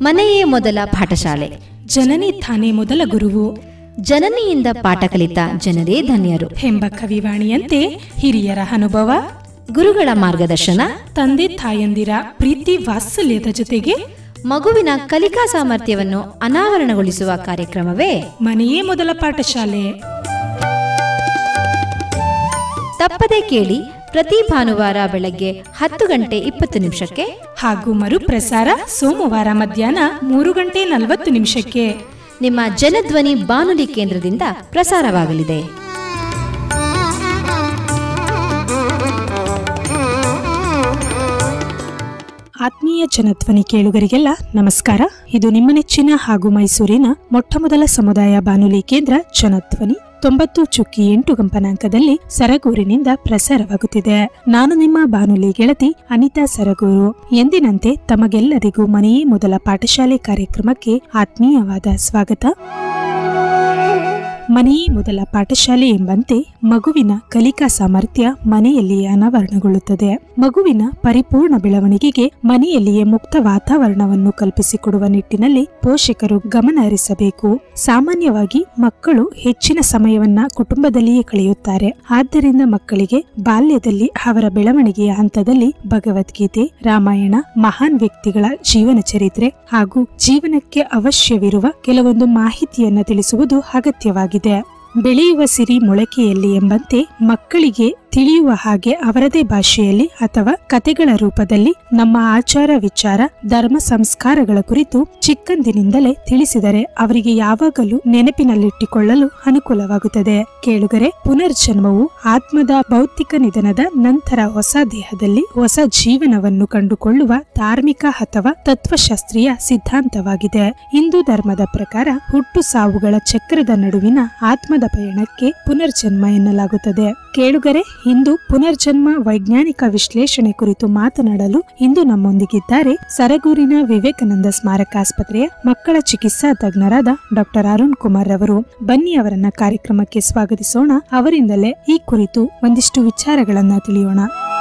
ಮನೆಯೇ ಮೊದಲ ಪಾಠಶಾಲೆ, ಜನನಿ ತಾನೇ ಮೊದಲ ಗುರುವು, ಜನನಿಯಿಂದ ಪಾಠ ಕಲಿತ ಜನರೇ ಧನ್ಯರು ಎಂಬ ಕವಿವಾಣಿಯಂತೆ ಹಿರಿಯರ ಅನುಭವ, ಗುರುಗಳ ಮಾರ್ಗದರ್ಶನ, ತಂದೆ ತಾಯಂದಿರ ಪ್ರೀತಿ ವಾತ್ಸಲ್ಯದ ಜೊತೆಗೆ ಮಗುವಿನ ಕಲಿಕಾ ಸಾಮರ್ಥ್ಯವನ್ನು ಅನಾವರಣಗೊಳಿಸುವ ಕಾರ್ಯಕ್ರಮವೇ ಮನೆಯೇ ಮೊದಲ ಪಾಠಶಾಲೆ. ತಪ್ಪದೇ ಕೇಳಿ ಪ್ರತಿ ಭಾನುವಾರ ಬೆಳಗ್ಗೆ 10:20 ಹಾಗೂ ಮರುಪ್ರಸಾರ ಸೋಮವಾರ ಮಧ್ಯಾಹ್ನ 3:40 ನಿಮ್ಮ ಜನಧ್ವನಿ ಬಾನುಲಿ ಕೇಂದ್ರದಿಂದ ಪ್ರಸಾರವಾಗಲಿದೆ. ಆತ್ಮೀಯ ಜನಧ್ವನಿ ಕೇಳುಗರಿಗೆಲ್ಲ ನಮಸ್ಕಾರ. ಇದು ನಿಮ್ಮ ನೆಚ್ಚಿನ ಹಾಗೂ ಮೈಸೂರಿನ ಮೊಟ್ಟಮೊದಲ ಸಮುದಾಯ ಬಾನುಲಿ ಕೇಂದ್ರ ಜನಧ್ವನಿ 90.8 ಕಂಪನಾಂಕದಲ್ಲಿ ಸರಗೂರಿನಿಂದ ಪ್ರಸಾರವಾಗುತ್ತಿದೆ. ನಾನು ನಿಮ್ಮ ಬಾನುಲಿ ಗೆಳತಿ ಅನಿತಾ ಸರಗೂರು. ಎಂದಿನಂತೆ ತಮಗೆಲ್ಲರಿಗೂ ಮನೆಯೇ ಮೊದಲ ಪಾಠಶಾಲೆ ಕಾರ್ಯಕ್ರಮಕ್ಕೆ ಆತ್ಮೀಯವಾದ ಸ್ವಾಗತ. ಮನೆಯೇ ಮೊದಲ ಪಾಠಶಾಲೆ ಎಂಬಂತೆ ಮಗುವಿನ ಕಲಿಕಾ ಸಾಮರ್ಥ್ಯ ಮನೆಯಲ್ಲಿಯೇ ಅನಾವರಣಗೊಳ್ಳುತ್ತದೆ. ಮಗುವಿನ ಪರಿಪೂರ್ಣ ಬೆಳವಣಿಗೆಗೆ ಮನೆಯಲ್ಲಿಯೇ ಮುಕ್ತ ವಾತಾವರಣವನ್ನು ಕಲ್ಪಿಸಿಕೊಡುವ ನಿಟ್ಟಿನಲ್ಲಿ ಪೋಷಕರು ಗಮನ ಹರಿಸಬೇಕು. ಸಾಮಾನ್ಯವಾಗಿ ಮಕ್ಕಳು ಹೆಚ್ಚಿನ ಸಮಯವನ್ನ ಕುಟುಂಬದಲ್ಲಿಯೇ ಕಳೆಯುತ್ತಾರೆ. ಆದ್ದರಿಂದ ಮಕ್ಕಳಿಗೆ ಬಾಲ್ಯದಲ್ಲಿ ಅವರ ಬೆಳವಣಿಗೆಯ ಹಂತದಲ್ಲಿ ಭಗವದ್ಗೀತೆ, ರಾಮಾಯಣ, ಮಹಾನ್ ವ್ಯಕ್ತಿಗಳ ಜೀವನ ಚರಿತ್ರೆ ಹಾಗೂ ಜೀವನಕ್ಕೆ ಅವಶ್ಯವಿರುವ ಕೆಲವೊಂದು ಮಾಹಿತಿಯನ್ನ ತಿಳಿಸುವುದು ಅಗತ್ಯವಾಗಿದೆ. ಬೆಳೆಯುವ ಸಿರಿ ಮೊಳಕೆಯಲ್ಲಿ ಎಂಬಂತೆ ಮಕ್ಕಳಿಗೆ ತಿಳಿಯುವ ಹಾಗೆ ಅವರದೇ ಭಾಷೆಯಲ್ಲಿ ಅಥವಾ ಕಥೆಗಳ ರೂಪದಲ್ಲಿ ನಮ್ಮ ಆಚಾರ ವಿಚಾರ ಧರ್ಮ ಸಂಸ್ಕಾರಗಳ ಕುರಿತು ಚಿಕ್ಕಂದಿನಿಂದಲೇ ತಿಳಿಸಿದರೆ ಅವರಿಗೆ ಯಾವಾಗಲೂ ನೆನಪಿನಲ್ಲಿಟ್ಟುಕೊಳ್ಳಲು ಅನುಕೂಲವಾಗುತ್ತದೆ. ಕೇಳುಗರೆ, ಪುನರ್ಜನ್ಮವು ಆತ್ಮದ ಭೌತಿಕ ನಿಧನದ ನಂತರ ಹೊಸ ದೇಹದಲ್ಲಿ ಹೊಸ ಜೀವನವನ್ನು ಕಂಡುಕೊಳ್ಳುವ ಧಾರ್ಮಿಕ ಅಥವಾ ತತ್ವಶಾಸ್ತ್ರೀಯ ಸಿದ್ಧಾಂತವಾಗಿದೆ. ಹಿಂದೂ ಧರ್ಮದ ಪ್ರಕಾರ ಹುಟ್ಟು ಸಾವುಗಳ ಚಕ್ರದ ನಡುವಿನ ಆತ್ಮದ ಪಯಣಕ್ಕೆ ಪುನರ್ಜನ್ಮ ಎನ್ನಲಾಗುತ್ತದೆ. ಕೇಳುಗರೆ, ಇಂದು ಪುನರ್ಜನ್ಮ ವೈಜ್ಞಾನಿಕ ವಿಶ್ಲೇಷಣೆ ಕುರಿತು ಮಾತನಾಡಲು ಇಂದು ನಮ್ಮೊಂದಿಗಿದ್ದಾರೆ ಸರಗೂರಿನ ವಿವೇಕಾನಂದ ಸ್ಮಾರಕ ಆಸ್ಪತ್ರೆಯ ಮಕ್ಕಳ ಚಿಕಿತ್ಸಾ ತಜ್ಞರಾದ ಡಾಕ್ಟರ್ ಅರುಣ್ ಕುಮಾರ್ ಅವರು. ಬನ್ನಿ ಅವರನ್ನ ಕಾರ್ಯಕ್ರಮಕ್ಕೆ ಸ್ವಾಗತಿಸೋಣ. ಅವರಿಂದಲೇ ಈ ಕುರಿತು ಒಂದಿಷ್ಟು ವಿಚಾರಗಳನ್ನ ತಿಳಿಯೋಣ.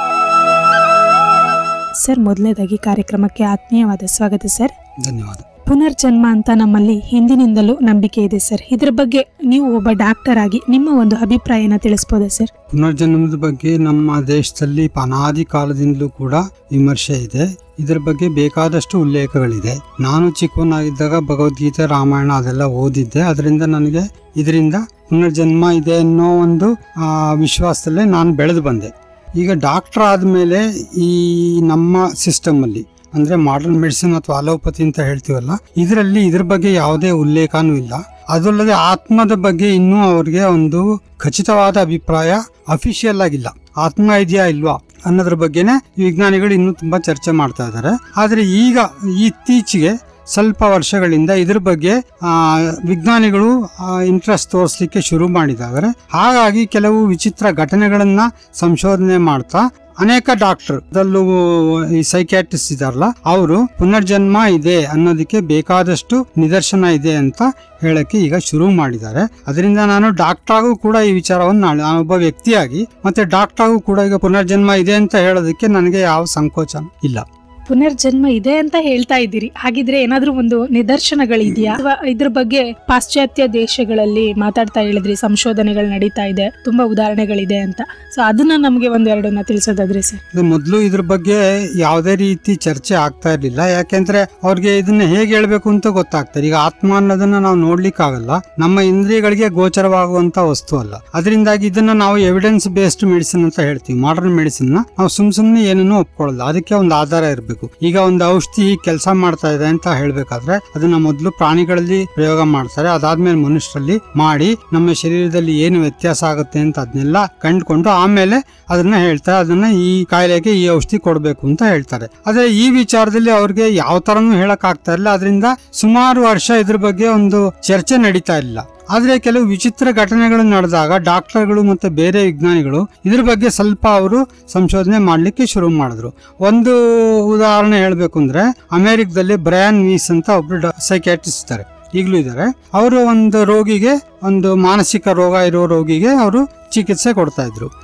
ಸರ್, ಮೊದಲನೇದಾಗಿ ಕಾರ್ಯಕ್ರಮಕ್ಕೆ ಆತ್ಮೀಯವಾದ ಸ್ವಾಗತ ಸರ್. ಧನ್ಯವಾದ. ಪುನರ್ಜನ್ಮ ಅಂತ ನಮ್ಮಲ್ಲಿ ಹಿಂದಿನಿಂದಲೂ ನಂಬಿಕೆ ಇದೆ ಸರ್. ಇದ್ರ ಬಗ್ಗೆ ನೀವು ಒಬ್ಬ ಡಾಕ್ಟರ್ ಆಗಿ ನಿಮ್ಮ ಒಂದು ಅಭಿಪ್ರಾಯನ ತಿಳಿಸಬಹುದಾ ಸರ್? ಪುನರ್ಜನ್ಮದ ಬಗ್ಗೆ ನಮ್ಮ ದೇಶದಲ್ಲಿ ಅನಾದಿ ಕಾಲದಿಂದಲೂ ಕೂಡ ವಿಮರ್ಶೆ ಇದೆ. ಇದರ ಬಗ್ಗೆ ಬೇಕಾದಷ್ಟು ಉಲ್ಲೇಖಗಳಿದೆ. ನಾನು ಚಿಕ್ಕವನಾಗಿದ್ದಾಗ ಭಗವದ್ಗೀತೆ, ರಾಮಾಯಣ ಅದೆಲ್ಲ ಓದಿದ್ದೆ. ಅದರಿಂದ ನನಗೆ ಇದರಿಂದ ಪುನರ್ಜನ್ಮ ಇದೆ ಅನ್ನೋ ಒಂದು ವಿಶ್ವಾಸದಲ್ಲೇ ನಾನು ಬೆಳೆದು ಬಂದೆ. ಈಗ ಡಾಕ್ಟರ್ ಆದಮೇಲೆ ಈ ನಮ್ಮ ಸಿಸ್ಟಮಲ್ಲಿ ಅಂದರೆ ಮಾಡರ್ನ್ ಮೆಡಿಸಿನ್ ಅಥವಾ ಅಲೋಪತಿ ಅಂತ ಹೇಳ್ತೀವಲ್ಲ, ಇದರಲ್ಲಿ ಇದ್ರ ಬಗ್ಗೆ ಯಾವುದೇ ಉಲ್ಲೇಖನೂ ಇಲ್ಲ. ಅದಲ್ಲದೆ ಆತ್ಮದ ಬಗ್ಗೆ ಇನ್ನೂ ಅವ್ರಿಗೆ ಒಂದು ಖಚಿತವಾದ ಅಭಿಪ್ರಾಯ ಅಫಿಷಿಯಲ್ ಆಗಿಲ್ಲ. ಆತ್ಮ ಇದೆಯಾ ಇಲ್ವಾ ಅನ್ನೋದ್ರ ಬಗ್ಗೆನೇ ವಿಜ್ಞಾನಿಗಳು ಇನ್ನೂ ತುಂಬ ಚರ್ಚೆ ಮಾಡ್ತಾ ಇದ್ದಾರೆ. ಆದರೆ ಈಗ ಇತ್ತೀಚೆಗೆ ಸ್ವಲ್ಪ ವರ್ಷಗಳಿಂದ ಇದ್ರ ಬಗ್ಗೆ ವಿಜ್ಞಾನಿಗಳು ಇಂಟ್ರೆಸ್ಟ್ ತೋರಿಸ್ಲಿಕ್ಕೆ ಶುರು ಮಾಡಿದ್ದಾರೆ. ಹಾಗಾಗಿ ಕೆಲವು ವಿಚಿತ್ರ ಘಟನೆಗಳನ್ನ ಸಂಶೋಧನೆ ಮಾಡ್ತಾ ಅನೇಕ ಡಾಕ್ಟರ್ ಅದರಲ್ಲೂ ಈ ಸೈಕ್ಯಾಟ್ರಿಸ್ಟ್ ಇದಾರಲ್ಲ, ಅವರು ಪುನರ್ಜನ್ಮ ಇದೆ ಅನ್ನೋದಕ್ಕೆ ಬೇಕಾದಷ್ಟು ನಿದರ್ಶನ ಇದೆ ಅಂತ ಹೇಳಕ್ಕೆ ಈಗ ಶುರು ಮಾಡಿದ್ದಾರೆ. ಅದರಿಂದ ನಾನು ಡಾಕ್ಟರ್ ಆಗೂ ಕೂಡ ಈ ವಿಚಾರವನ್ನು ನಾನೊಬ್ಬ ವ್ಯಕ್ತಿಯಾಗಿ ಮತ್ತೆ ಡಾಕ್ಟರ್ ಆಗೂ ಕೂಡ ಈಗ ಪುನರ್ಜನ್ಮ ಇದೆ ಅಂತ ಹೇಳೋದಕ್ಕೆ ನನಗೆ ಯಾವ ಸಂಕೋಚನ ಇಲ್ಲ. ಪುನರ್ಜನ್ಮ ಇದೆ ಅಂತ ಹೇಳ್ತಾ ಇದ್ದೀರಿ, ಹಾಗಿದ್ರೆ ಏನಾದ್ರೂ ಒಂದು ನಿದರ್ಶನಗಳಿದೆಯಾ? ಇದ್ರ ಬಗ್ಗೆ ಪಾಶ್ಚಾತ್ಯ ದೇಶಗಳಲ್ಲಿ ಮಾತಾಡ್ತಾ ಹೇಳಿದ್ರಿ, ಸಂಶೋಧನೆಗಳು ನಡೀತಾ ಇದೆ, ತುಂಬಾ ಉದಾಹರಣೆಗಳಿದೆ ಅಂತ. ಸೊ ಅದನ್ನ ನಮ್ಗೆ ಒಂದೆರಡನ್ನ ತಿಳಿಸೋದಾದ್ರೆ ಸರ್. ಮೊದಲು ಇದ್ರ ಬಗ್ಗೆ ಯಾವುದೇ ರೀತಿ ಚರ್ಚೆ ಆಗ್ತಾ ಇರ್ಲಿಲ್ಲ. ಯಾಕೆಂದ್ರೆ ಅವ್ರಿಗೆ ಇದನ್ನ ಹೇಗೆ ಹೇಳ್ಬೇಕು ಅಂತ ಗೊತ್ತಾಗ್ತಾರೆ. ಈಗ ಆತ್ಮ ಅನ್ನೋದನ್ನ ನಾವು ನೋಡ್ಲಿಕ್ಕಾಗಲ್ಲ, ನಮ್ಮ ಇಂದ್ರಿಯಗಳಿಗೆ ಗೋಚರವಾಗುವಂತ ವಸ್ತು ಅಲ್ಲ. ಅದರಿಂದಾಗಿ ಇದನ್ನ ನಾವು ಎವಿಡೆನ್ಸ್ ಬೇಸ್ಡ್ ಮೆಡಿಸಿನ್ ಅಂತ ಹೇಳ್ತೀವಿ. ಮಾಡರ್ನ್ ಮೆಡಿಸಿನ್ ನಾವು ಸುಮ್ನೆ ಏನನ್ನೂ ಒಪ್ಕೊಳ್ಳಲ್ಲ, ಅದಕ್ಕೆ ಒಂದು ಆಧಾರ ಇರಬೇಕು. ಈಗ ಒಂದು ಔಷಧಿ ಕೆಲಸ ಮಾಡ್ತಾ ಇದೆ ಅಂತ ಹೇಳ್ಬೇಕಾದ್ರೆ ಅದನ್ನ ಮೊದಲು ಪ್ರಾಣಿಗಳಲ್ಲಿ ಪ್ರಯೋಗ ಮಾಡ್ತಾರೆ, ಅದಾದ್ಮೇಲೆ ಮನುಷ್ಯರಲ್ಲಿ ಮಾಡಿ ನಮ್ಮ ಶರೀರದಲ್ಲಿ ಏನು ವ್ಯತ್ಯಾಸ ಆಗುತ್ತೆ ಅಂತ ಅದನ್ನೆಲ್ಲ ಕಂಡುಕೊಂಡು ಆಮೇಲೆ ಅದನ್ನ ಹೇಳ್ತಾರೆ, ಅದನ್ನ ಈ ಕಾಯಿಲೆಗೆ ಈ ಔಷಧಿ ಕೊಡ್ಬೇಕು ಅಂತ ಹೇಳ್ತಾರೆ. ಆದ್ರೆ ಈ ವಿಚಾರದಲ್ಲಿ ಅವ್ರಿಗೆ ಯಾವ ತರನು ಹೇಳಕ್ ಆಗ್ತಾ ಇಲ್ಲ. ಅದರಿಂದ ಸುಮಾರು ವರ್ಷ ಇದ್ರ ಬಗ್ಗೆ ಒಂದು ಚರ್ಚೆ ನಡೀತಾ ಇಲ್ಲ. ಆದ್ರೆ ಕೆಲವು ವಿಚಿತ್ರ ಘಟನೆಗಳು ನಡೆದಾಗ ಡಾಕ್ಟರ್ಗಳು ಮತ್ತೆ ಬೇರೆ ವಿಜ್ಞಾನಿಗಳು ಇದ್ರ ಬಗ್ಗೆ ಸ್ವಲ್ಪ ಅವರು ಸಂಶೋಧನೆ ಮಾಡ್ಲಿಕ್ಕೆ ಶುರು ಮಾಡಿದ್ರು. ಒಂದು ಉದಾಹರಣೆ ಹೇಳ್ಬೇಕು ಅಂದ್ರೆ, ಅಮೆರಿಕದಲ್ಲಿ ಬ್ರಯಾನ್ ವೀಸ್ ಅಂತ ಒಬ್ರು ಸೈಕ್ಯಾಟ್ರಿಸ್ಟ್ ಇದ್ದಾರೆ, ಈಗಲೂ ಇದ್ದಾರೆ. ಅವರು ಒಂದು ರೋಗಿಗೆ, ಒಂದು ಮಾನಸಿಕ ರೋಗ ಇರೋ ರೋಗಿಗೆ ಅವರು ಚಿಕಿತ್ಸೆ ಕೊಡ್ತಾ ಇದ್ರು.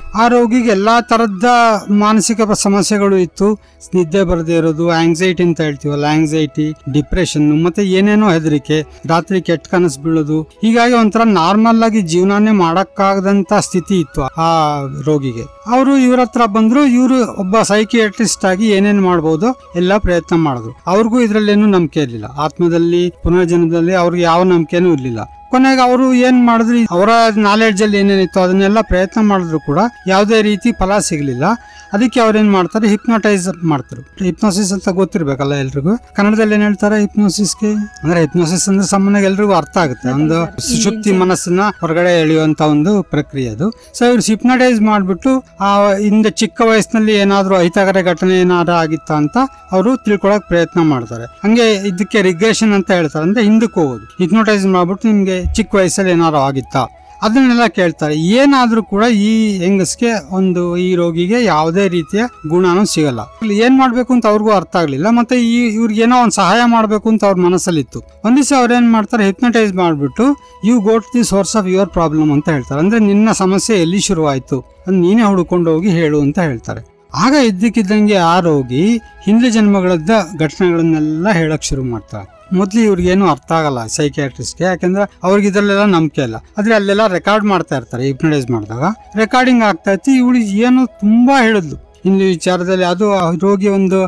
ಆ ರೋಗಿಗೆ ಎಲ್ಲಾ ತರದ ಮಾನಸಿಕ ಸಮಸ್ಯೆಗಳು ಇತ್ತು. ನಿದ್ದೆ ಬರದೇ ಇರೋದು, ಆಂಗ್ಸೈಟಿ ಅಂತ ಹೇಳ್ತೀವಲ್ಲ, ಆಂಗ್ಸೈಟಿ, ಡಿಪ್ರೆಷನ್, ಮತ್ತೆ ಏನೇನೋ ಹೆದರಿಕೆ, ರಾತ್ರಿ ಕೆಟ್ಟ ಕನಸು ಬೀಳೋದು. ಹೀಗಾಗಿ ಒಂಥರ ನಾರ್ಮಲ್ ಆಗಿ ಜೀವನಾನೇ ಮಾಡಕ್ಕಾಗದಂತ ಸ್ಥಿತಿ ಇತ್ತು ಆ ರೋಗಿಗೆ. ಅವರು ಇವ್ರ ಹತ್ರ ಬಂದ್ರು. ಇವರು ಒಬ್ಬ ಸೈಕಿಯಾಟ್ರಿಸ್ಟ್ ಆಗಿ ಏನೇನ್ ಮಾಡ್ಬೋದು ಎಲ್ಲ ಪ್ರಯತ್ನ ಮಾಡಿದ್ರು. ಅವ್ರಿಗೂ ಇದ್ರಲ್ಲೇನು ನಂಬಿಕೆ ಇರ್ಲಿಲ್ಲ. ಆತ್ಮದಲ್ಲಿ, ಪುನರ್ಜನ್ಮದಲ್ಲಿ ಅವ್ರಿಗೆ ಯಾವ ನಂಬಿಕೆನೂ ಇರ್ಲಿಲ್ಲ. ಕೊನೆಗೆ ಅವರು ಏನ್ ಮಾಡಿದ್ರು, ಅವರ ನಾಲೆಡ್ಜ್ ಅಲ್ಲಿ ಏನೇನಿತ್ತು ಅದನ್ನೆಲ್ಲ ಪ್ರಯತ್ನ ಮಾಡಿದ್ರು ಕೂಡ ಯಾವುದೇ ರೀತಿ ಫಲ ಸಿಗ್ಲಿಲ್ಲ. ಅದಕ್ಕೆ ಅವ್ರೇನ್ ಮಾಡ್ತಾರೆ, ಹಿಪ್ನೋಟೈಸ್ ಮಾಡ್ತಾರೆ. ಹಿಪ್ನೋಸಿಸ್ ಅಂತ ಗೊತ್ತಿರ್ಬೇಕಲ್ಲ ಎಲ್ರಿಗೂ. ಕನ್ನಡದಲ್ಲಿ ಏನ್ ಹೇಳ್ತಾರೆ ಹಿಪ್ನೋಸಿಸ್ಗೆ? ಅಂದ್ರೆ ಹಿಪ್ನೋಸಿಸ್ ಅಂದ್ರೆ ಸಾಮಾನ್ಯವಾಗಿ ಎಲ್ರಿಗೂ ಅರ್ಥ ಆಗುತ್ತೆ. ಒಂದು ಸುಷುಪ್ತಿ ಮನಸ್ಸನ್ನ ಹೊರಗಡೆ ಎಳೆಯುವಂತ ಒಂದು ಪ್ರಕ್ರಿಯೆ ಅದು. ಸೊ ಇವ್ರು ಹಿಪ್ನೋಟೈಸ್ ಮಾಡ್ಬಿಟ್ಟು ಆ ಹಿಂದೆ ಚಿಕ್ಕ ವಯಸ್ಸಿನಲ್ಲಿ ಏನಾದ್ರು ಅಹಿತಕರ ಘಟನೆ ಏನಾದ್ರು ಆಗಿತ್ತ ಅಂತ ಅವರು ತಿಳ್ಕೊಳಕ್ ಪ್ರಯತ್ನ ಮಾಡ್ತಾರೆ. ಹಂಗೆ ಇದಕ್ಕೆ ರಿಗ್ರೆಷನ್ ಅಂತ ಹೇಳ್ತಾರೆ, ಅಂದ್ರೆ ಹಿಂದಕ್ಕೆ ಹೋಗೋದು. ಹಿಪ್ನೋಟೈಸ್ ಮಾಡ್ಬಿಟ್ಟು ನಿಮ್ಗೆ ಚಿಕ್ಕ ವಯಸ್ಸಲ್ಲಿ ಏನಾದ್ರು ಆಗಿತ್ತಾ ಅದನ್ನೆಲ್ಲ ಕೇಳ್ತಾರೆ. ಏನಾದ್ರೂ ಕೂಡ ಈ ಹೆಂಗಸ್ಗೆ ಒಂದು ಈ ರೋಗಿಗೆ ಯಾವುದೇ ರೀತಿಯ ಗುಣನೂ ಸಿಗಲ್ಲ. ಏನ್ ಮಾಡ್ಬೇಕು ಅಂತ ಅವ್ರಿಗೂ ಅರ್ಥ ಆಗ್ಲಿಲ್ಲ. ಮತ್ತೆ ಇವ್ರಿಗೆ ಏನೋ ಒಂದು ಸಹಾಯ ಮಾಡ್ಬೇಕು ಅಂತ ಅವ್ರ ಮನಸ್ಸಲ್ಲಿತ್ತು. ಒಂದ್ ದಿವಸ ಅವ್ರ ಏನ್ ಮಾಡ್ತಾರೆ, ಹಿಪ್ನಟೈಸ್ ಮಾಡ್ಬಿಟ್ಟು you go to the source of your problem ಅಂತ ಹೇಳ್ತಾರೆ. ಅಂದ್ರೆ ನಿನ್ನ ಸಮಸ್ಯೆ ಎಲ್ಲಿ ಶುರುವಾಯ್ತು ಅದ್ ನೀನೇ ಹುಡ್ಕೊಂಡು ಹೋಗಿ ಹೇಳು ಅಂತ ಹೇಳ್ತಾರೆ. ಆಗ ಇದ್ದಕ್ಕಿದ್ದಂಗೆ ಆ ರೋಗಿ ಹಿಂದಿನ ಜನ್ಮಗಳದ್ದ ಘಟನೆಗಳನ್ನೆಲ್ಲ ಹೇಳಕ್ ಶುರು ಮಾಡ್ತಾರೆ. ಮೊದ್ಲು ಇವ್ರಿಗೇನು ಅರ್ಥ ಆಗಲ್ಲ ಸೈಕಿಯಾಟ್ರಿಸ್ಟ್ಗೆ, ಯಾಕಂದ್ರೆ ಅವ್ರಿಗೆ ಇದ್ರಲ್ಲೆಲ್ಲ ನಂಬಿಕೆ ಇಲ್ಲ. ಆದ್ರೆ ಅಲ್ಲೆಲ್ಲ ರೆಕಾರ್ಡ್ ಮಾಡ್ತಾ ಇರ್ತಾರೆ. ಹಿಪ್ನಟೈಸ್ ಮಾಡಿದಾಗ ರೆಕಾರ್ಡಿಂಗ್ ಆಗ್ತಾ ಇತ್ತು. ಇವಳು ಏನು ತುಂಬಾ ಹೇಳಿದ್ಲು ಇಲ್ಲಿ ವಿಚಾರದಲ್ಲಿ. ಅದು ರೋಗಿ ಒಂದು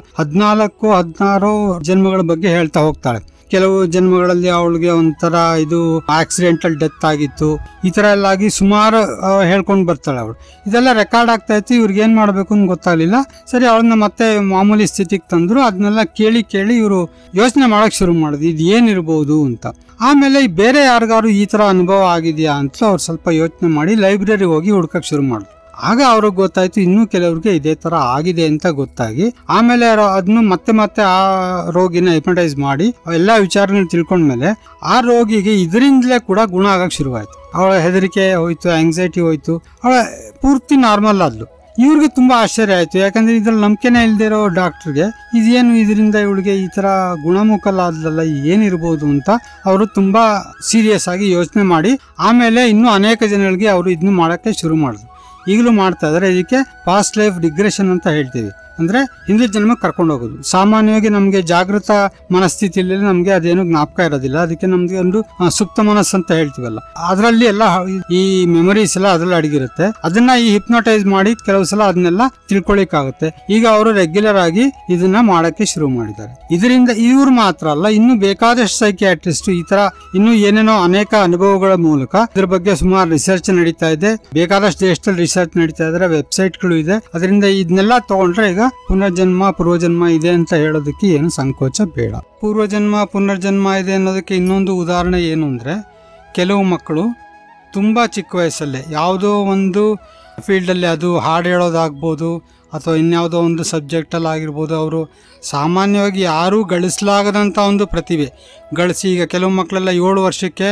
14-16 ಜನ್ಮಗಳ ಬಗ್ಗೆ ಹೇಳ್ತಾ ಹೋಗ್ತಾಳೆ. ಕೆಲವು ಜನ್ಮಗಳಲ್ಲಿ ಅವಳಿಗೆ ಒಂಥರ ಇದು ಆಕ್ಸಿಡೆಂಟಲ್ ಡೆತ್ ಆಗಿತ್ತು, ಈ ತರ ಎಲ್ಲ ಆಗಿ ಸುಮಾರು ಹೇಳ್ಕೊಂಡ್ ಬರ್ತಾಳೆ ಅವಳು. ಇದೆಲ್ಲ ರೆಕಾರ್ಡ್ ಆಗ್ತಾ ಇತ್ತು. ಇವ್ರಿಗೆ ಏನ್ ಮಾಡ್ಬೇಕು ಅಂತ ಗೊತ್ತಾಗ್ಲಿಲ್ಲ. ಸರಿ, ಅವಳನ್ನ ಮತ್ತೆ ಮಾಮೂಲಿ ಸ್ಥಿತಿಗೆ ತಂದ್ರು. ಅದನ್ನೆಲ್ಲ ಕೇಳಿ ಇವರು ಯೋಚನೆ ಮಾಡಕ್ ಶುರು ಮಾಡಿದ್ರು, ಇದು ಏನಿರ್ಬೋದು ಅಂತ. ಆಮೇಲೆ ಬೇರೆ ಯಾರಿಗಾರು ಈ ತರ ಅನುಭವ ಆಗಿದೆಯಾ ಅಂತ ಅವ್ರು ಸ್ವಲ್ಪ ಯೋಚನೆ ಮಾಡಿ ಲೈಬ್ರರಿಗೆ ಹೋಗಿ ಹುಡ್ಕಕ್ ಶುರು ಮಾಡಿದ್ರು. ಆಗ ಅವ್ರಿಗೆ ಗೊತ್ತಾಯ್ತು ಇನ್ನೂ ಕೆಲವ್ರಿಗೆ ಇದೇ ತರ ಆಗಿದೆ ಅಂತ ಗೊತ್ತಾಗಿ ಆಮೇಲೆ ಅದನ್ನು ಮತ್ತೆ ಆ ರೋಗಿನ ಹಿಪ್ನಟೈಸ್ ಮಾಡಿ ಎಲ್ಲಾ ವಿಚಾರಗಳನ್ನ ತಿಳ್ಕೊಂಡ್ಮೇಲೆ ಆ ರೋಗಿಗೆ ಇದರಿಂದಲೇ ಕೂಡ ಗುಣ ಆಗಕ್ ಶುರುವಾಯ್ತು. ಅವಳ ಹೆದರಿಕೆ ಹೋಯ್ತು, ಆಂಗ್ಸೈಟಿ ಹೋಯ್ತು, ಅವಳ ಪೂರ್ತಿ ನಾರ್ಮಲ್ ಆದ್ಲು. ಇವ್ರಿಗೆ ತುಂಬಾ ಆಶ್ಚರ್ಯ ಆಯ್ತು. ಯಾಕಂದ್ರೆ ಇದ್ರಲ್ಲಿ ನಂಬಿಕೆನೇ ಇಲ್ದೇ ಇರೋ ಡಾಕ್ಟರ್ಗೆ ಇದೇನು ಇದರಿಂದ ಇವಳಿಗೆ ಈ ತರ ಗುಣಮುಖಲಾದ್ಲಲ್ಲ, ಏನಿರ್ಬೋದು ಅಂತ ಅವರು ತುಂಬಾ ಸೀರಿಯಸ್ ಆಗಿ ಯೋಚನೆ ಮಾಡಿ ಆಮೇಲೆ ಇನ್ನೂ ಅನೇಕ ಜನಗಳಿಗೆ ಅವರು ಇದನ್ನು ಮಾಡಕ್ಕೆ ಶುರು ಮಾಡಿದ್ರು. ಈಗಲೂ ಮಾಡ್ತಾ ಇದಾರೆ. ಇದಕ್ಕೆ ಪಾಸ್ಟ್ ಲೈಫ್ ರಿಗ್ರೆಷನ್ ಅಂತ ಹೇಳ್ತೀವಿ. ಅಂದ್ರೆ ಹಿಂದಿನ ಜನ್ಮ ಕರ್ಕೊಂಡು ಹೋಗೋದು. ಸಾಮಾನ್ಯವಾಗಿ ನಮ್ಗೆ ಜಾಗೃತ ಮನಸ್ಥಿತಿಯಲ್ಲಿ ನಮ್ಗೆ ಅದೇನು ಜ್ಞಾಪಕ ಇರೋದಿಲ್ಲ. ಅದಕ್ಕೆ ನಮ್ಗೆ ಒಂದು ಸುಪ್ತ ಮನಸ್ಸು ಅಂತ ಹೇಳ್ತೀವಲ್ಲ, ಅದರಲ್ಲಿ ಎಲ್ಲ ಈ ಮೆಮೊರೀಸ್ ಎಲ್ಲ ಅದ್ರಲ್ಲಿ ಅಡಗಿರುತ್ತೆ. ಅದನ್ನ ಈ ಹಿಪ್ನೋಟೈಸ್ ಮಾಡಿ ಕೆಲವು ಸಲ ಅದನ್ನೆಲ್ಲ ತಿಳ್ಕೊಳಿಕ್ಕಾಗುತ್ತೆ. ಈಗ ಅವರು ರೆಗ್ಯುಲರ್ ಆಗಿ ಇದನ್ನ ಮಾಡಕ್ಕೆ ಶುರು ಮಾಡಿದ್ದಾರೆ. ಇದರಿಂದ ಇವ್ರು ಮಾತ್ರ ಅಲ್ಲ, ಇನ್ನು ಬೇಕಾದಷ್ಟು ಸೈಕಿಯಾಟ್ರಿಸ್ಟ್ ಈ ತರ ಇನ್ನು ಏನೇನೋ ಅನೇಕ ಅನುಭವಗಳ ಮೂಲಕ ಇದ್ರ ಬಗ್ಗೆ ಸುಮಾರು ರಿಸರ್ಚ್ ನಡೀತಾ ಇದೆ. ಬೇಕಾದಷ್ಟು ದೇಶದಲ್ಲಿ ರಿಸರ್ಚ್ ನಡೀತಾ ಇದ್ರೆ, ವೆಬ್ಸೈಟ್ಗಳು ಇದೆ. ಅದರಿಂದ ಇದನ್ನೆಲ್ಲ ತಗೊಂಡ್ರೆ ಈಗ ಪುನರ್ಜನ್ಮ ಪೂರ್ವಜನ್ಮ ಇದೆ ಅಂತ ಹೇಳೋದಕ್ಕೆ ಏನು ಸಂಕೋಚ ಬೇಡ. ಪೂರ್ವಜನ್ಮ ಪುನರ್ಜನ್ಮ ಇದೆ ಅನ್ನೋದಕ್ಕೆ ಇನ್ನೊಂದು ಉದಾಹರಣೆ ಏನು ಅಂದ್ರೆ, ಕೆಲವು ಮಕ್ಕಳು ತುಂಬಾ ಚಿಕ್ಕ ವಯಸ್ಸಲ್ಲೇ ಯಾವುದೋ ಒಂದು ಫೀಲ್ಡಲ್ಲಿ, ಅದು ಹಾಡು ಹೇಳೋದಾಗ್ಬೋದು ಅಥವಾ ಇನ್ಯಾವುದೋ ಒಂದು ಸಬ್ಜೆಕ್ಟಲ್ಲಿ ಆಗಿರ್ಬೋದು, ಅವರು ಸಾಮಾನ್ಯವಾಗಿ ಯಾರೂ ಗಳಿಸಲಾಗದಂಥ ಒಂದು ಪ್ರತಿಭೆ ಗಳಿಸಿ, ಈಗ ಕೆಲವು ಮಕ್ಕಳೆಲ್ಲ 7 ವರ್ಷಕ್ಕೆ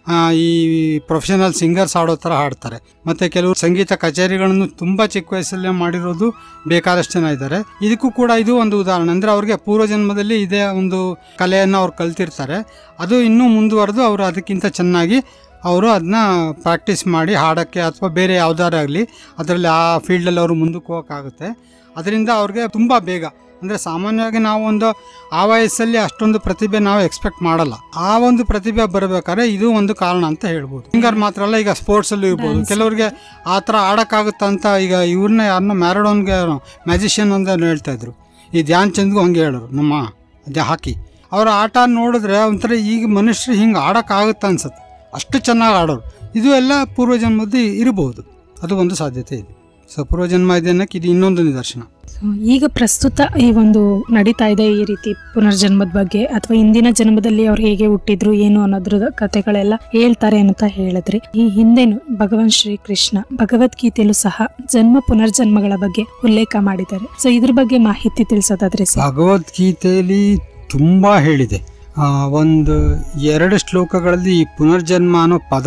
ಈ ಪ್ರೊಫೆಷನಲ್ ಸಿಂಗರ್ಸ್ ಆಡೋ ಥರ ಹಾಡ್ತಾರೆ. ಮತ್ತು ಕೆಲವರು ಸಂಗೀತ ಕಚೇರಿಗಳನ್ನು ತುಂಬ ಚಿಕ್ಕ ವಯಸ್ಸಲ್ಲೇ ಮಾಡಿರೋದು ಬೇಕಾದಷ್ಟು ಜನ ಇದ್ದಾರೆ. ಇದಕ್ಕೂ ಕೂಡ ಇದು ಒಂದು ಉದಾಹರಣೆ. ಅಂದರೆ ಅವ್ರಿಗೆ ಪೂರ್ವಜನ್ಮದಲ್ಲಿ ಇದೇ ಒಂದು ಕಲೆಯನ್ನು ಅವ್ರು ಕಲ್ತಿರ್ತಾರೆ. ಅದು ಇನ್ನೂ ಮುಂದುವರೆದು ಅವರು ಅದಕ್ಕಿಂತ ಚೆನ್ನಾಗಿ ಅವರು ಅದನ್ನ ಪ್ರಾಕ್ಟೀಸ್ ಮಾಡಿ ಹಾಡೋಕ್ಕೆ ಅಥವಾ ಬೇರೆ ಯಾವುದಾರು ಆಗಲಿ ಅದರಲ್ಲಿ ಆ ಫೀಲ್ಡಲ್ಲಿ ಅವರು ಮುಂದಕ್ಕೆ ಹೋಗೋಕ್ಕಾಗುತ್ತೆ. ಅದರಿಂದ ಅವ್ರಿಗೆ ತುಂಬ ಬೇಗ, ಅಂದರೆ ಸಾಮಾನ್ಯವಾಗಿ ನಾವು ಒಂದು ಆ ವಯಸ್ಸಲ್ಲಿ ಅಷ್ಟೊಂದು ಪ್ರತಿಭೆ ನಾವು ಎಕ್ಸ್ಪೆಕ್ಟ್ ಮಾಡಲ್ಲ. ಆ ಒಂದು ಪ್ರತಿಭೆ ಬರಬೇಕಾದ್ರೆ ಇದು ಒಂದು ಕಾರಣ ಅಂತ ಹೇಳ್ಬೋದು. ಸಿಂಗರ್ ಮಾತ್ರ ಅಲ್ಲ, ಈಗ ಸ್ಪೋರ್ಟ್ಸಲ್ಲೂ ಇರ್ಬೋದು. ಕೆಲವ್ರಿಗೆ ಆ ಥರ ಆಡೋಕ್ಕಾಗುತ್ತಂತ, ಈಗ ಇವ್ರನ್ನ ಯಾರನ್ನ ಮ್ಯಾರಡೋನ್ಗೆ ಮ್ಯಾಜಿಷಿಯನ್ ಅಂತ ಹೇಳ್ತಾ ಇದ್ರು, ಈ ಧ್ಯಾನ್ ಚಂದ್ಗೂ ಹಂಗೆ ಹೇಳೋರು ನಮ್ಮ ಹಾಕಿ. ಅವರ ಆಟ ನೋಡಿದ್ರೆ ಒಂಥರ ಈಗ ಮನುಷ್ಯರು ಹಿಂಗೆ ಆಡೋಕ್ಕಾಗುತ್ತೆ ಅನ್ಸುತ್ತೆ, ಅಷ್ಟು ಚೆನ್ನಾಗಿ ಆಡೋರು. ಇದು ಎಲ್ಲ ಪೂರ್ವಜನ್ಮದ್ದು ಇರಬಹುದು, ಅದು ಒಂದು ಸಾಧ್ಯತೆ ಇದೆ. ಸೊ ಪೂರ್ವಜನ್ಮ ಇದೆ ಅನ್ನೋಕ್ಕೆ ಇದು ಇನ್ನೊಂದು ನಿದರ್ಶನ. ಈಗ ಪ್ರಸ್ತುತ ಈ ಒಂದು ನಡೀತಾ ಇದೆ ಈ ರೀತಿ ಪುನರ್ಜನ್ಮದ ಬಗ್ಗೆ, ಅಥವಾ ಇಂದಿನ ಜನ್ಮದಲ್ಲಿ ಅವ್ರು ಹೇಗೆ ಹುಟ್ಟಿದ್ರು ಏನು ಅನ್ನೋದ್ರ ಕಥೆಗಳೆಲ್ಲ ಹೇಳ್ತಾರೆ ಅಂತ ಹೇಳಿದ್ರಿ. ಈ ಹಿಂದೆನು ಭಗವಾನ್ ಶ್ರೀ ಕೃಷ್ಣ ಭಗವದ್ಗೀತೆಯಲ್ಲೂ ಸಹ ಜನ್ಮ ಪುನರ್ಜನ್ಮಗಳ ಬಗ್ಗೆ ಉಲ್ಲೇಖ ಮಾಡಿದ್ದಾರೆ. ಸೊ ಇದ್ರ ಬಗ್ಗೆ ಮಾಹಿತಿ ತಿಳಿಸೋದಾದ್ರೆ ಭಗವದ್ಗೀತೆಯಲ್ಲಿ ತುಂಬಾ ಹೇಳಿದೆ. ಒಂದು 2 ಶ್ಲೋಕಗಳಲ್ಲಿ ಈ ಪುನರ್ಜನ್ಮ ಅನ್ನೋ ಪದಾನೇ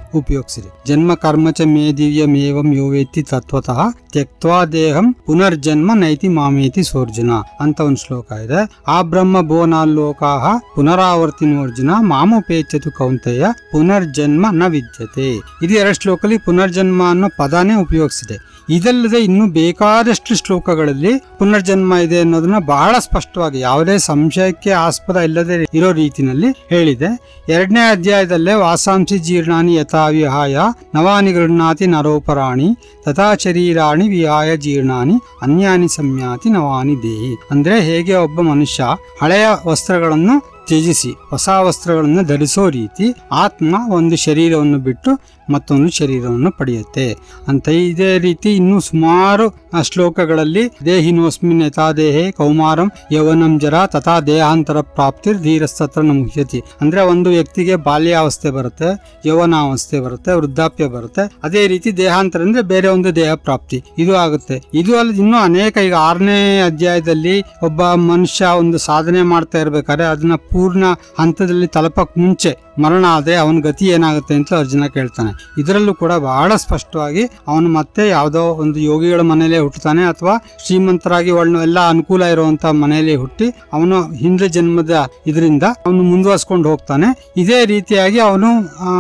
ಉಪಯೋಗಿಸಿದೆ. ಜನ್ಮ ಕರ್ಮ ಚ ಮೇ ದಿವ್ಯಮೇವಂ ಯೋ ವೇತ್ತಿ ತತ್ವತಃ ತ್ಯಕ್ತ್ವಾ ದೇಹಂ ಪುನರ್ಜನ್ಮ ನೈತಿ ಮಾಮೇತಿ ಸೋರ್ಜುನ ಅಂತ ಒಂದು ಶ್ಲೋಕ ಇದೆ. ಆ ಬ್ರಹ್ಮ ಭುವನಾಲೋಕಾಹ ಪುನರಾವರ್ತಿನೋರ್ಜುನ ಮಾಮುಪೇಚ್ಯತು ಕೌಂತೆಯ ಪುನರ್ಜನ್ಮ ನ ವಿದ್ಯತೆ. ಇದು 2 ಶ್ಲೋಕದಲ್ಲಿ ಪುನರ್ಜನ್ಮ ಅನ್ನೋ ಪದಾನೇ ಉಪಯೋಗಿಸಿದೆ. ಇದಲ್ಲದೆ ಇನ್ನು ಬೇಕಾದಷ್ಟು ಶ್ಲೋಕಗಳಲ್ಲಿ ಪುನರ್ಜನ್ಮ ಇದೆ ಅನ್ನೋದನ್ನ ಬಹಳ ಸ್ಪಷ್ಟವಾಗಿ ಯಾವುದೇ ಸಂಶಯಕ್ಕೆ ಆಸ್ಪದ ಇಲ್ಲದೆ ಇರೋ ರೀತಿನಲ್ಲಿ ಹೇಳಿದೆ. 2ನೇ ಅಧ್ಯಾಯದಲ್ಲೇ ವಾಸಾಂಸಿ ಜೀರ್ಣಾನಿ ಯಥಾ ವಿಹಾಯ ನವಾನಿ ಗೃಹ್ಣಾತಿ ನರೋಪರಾಣಿ ತಥಾ ಶರೀರಾಣಿ ವಿಹಾಯ ಜೀರ್ಣಾನಿ ಅನ್ಯಾನಿ ಸಂಯಾತಿ ನವಾನಿ ದೇಹಿ. ಅಂದ್ರೆ ಹೇಗೆ ಒಬ್ಬ ಮನುಷ್ಯ ಹಳೆಯ ವಸ್ತ್ರಗಳನ್ನು ತ್ಯಜಿಸಿ ಹೊಸ ವಸ್ತ್ರಗಳನ್ನು ಧರಿಸೋ ರೀತಿ ಆತ್ಮ ಒಂದು ಶರೀರವನ್ನು ಬಿಟ್ಟು ಮತ್ತೊಂದು ಶರೀರವನ್ನು ಪಡೆಯುತ್ತೆ ಅಂತ. ಇದೇ ರೀತಿ ಇನ್ನು ಸುಮಾರು ಶ್ಲೋಕಗಳಲ್ಲಿ ದೇಹಿನೋಸ್ಮಿನ್ ಯಥಾ ದೇಹೇ ಕೌಮಾರಂ ಯೌವನಂ ಜರ ತಥಾ ದೇಹಾಂತರ ಪ್ರಾಪ್ತಿರ್ ಧೀರಸ್ತತ್ರ ನ ಮುಹ್ಯತಿ. ಅಂದ್ರೆ ಒಂದು ವ್ಯಕ್ತಿಗೆ ಬಾಲ್ಯಾವಸ್ಥೆ ಬರುತ್ತೆ, ಯೌವನಾವಸ್ಥೆ ಬರುತ್ತೆ, ವೃದ್ಧಾಪ್ಯ ಬರುತ್ತೆ. ಅದೇ ರೀತಿ ದೇಹಾಂತರ ಅಂದ್ರೆ ಬೇರೆ ಒಂದು ದೇಹ ಪ್ರಾಪ್ತಿ ಇದು ಆಗುತ್ತೆ. ಇದು ಅಲ್ಲ ಇನ್ನೂ ಅನೇಕ. ಈಗ 6ನೇ ಅಧ್ಯಾಯದಲ್ಲಿ ಒಬ್ಬ ಮನುಷ್ಯ ಒಂದು ಸಾಧನೆ ಮಾಡ್ತಾ ಇರ್ಬೇಕಾದ್ರೆ ಅದನ್ನ ಪೂರ್ಣ ಹಂತದಲ್ಲಿ ತಲುಪಕ್ ಮುಂಚೆ ಮರಣ ಆದ್ರೆ ಅವನ ಗತಿ ಏನಾಗುತ್ತೆ ಅಂತ ಅರ್ಜುನ ಕೇಳ್ತಾನೆ. ಇದರಲ್ಲೂ ಕೂಡ ಬಹಳ ಸ್ಪಷ್ಟವಾಗಿ ಅವನು ಮತ್ತೆ ಯಾವುದೋ ಒಂದು ಯೋಗಿಗಳ ಮನೆಯಲ್ಲೇ ಹುಟ್ಟುತ್ತಾನೆ ಅಥವಾ ಶ್ರೀಮಂತರಾಗಿ ಎಲ್ಲ ಅನುಕೂಲ ಇರುವಂತ ಮನೆಯಲ್ಲಿ ಹುಟ್ಟಿ ಅವನು ಹಿಂದೆ ಜನ್ಮದ ಇದರಿಂದ ಅವನು ಮುಂದುವರ್ಸ್ಕೊಂಡು ಹೋಗ್ತಾನೆ. ಇದೇ ರೀತಿಯಾಗಿ ಅವನು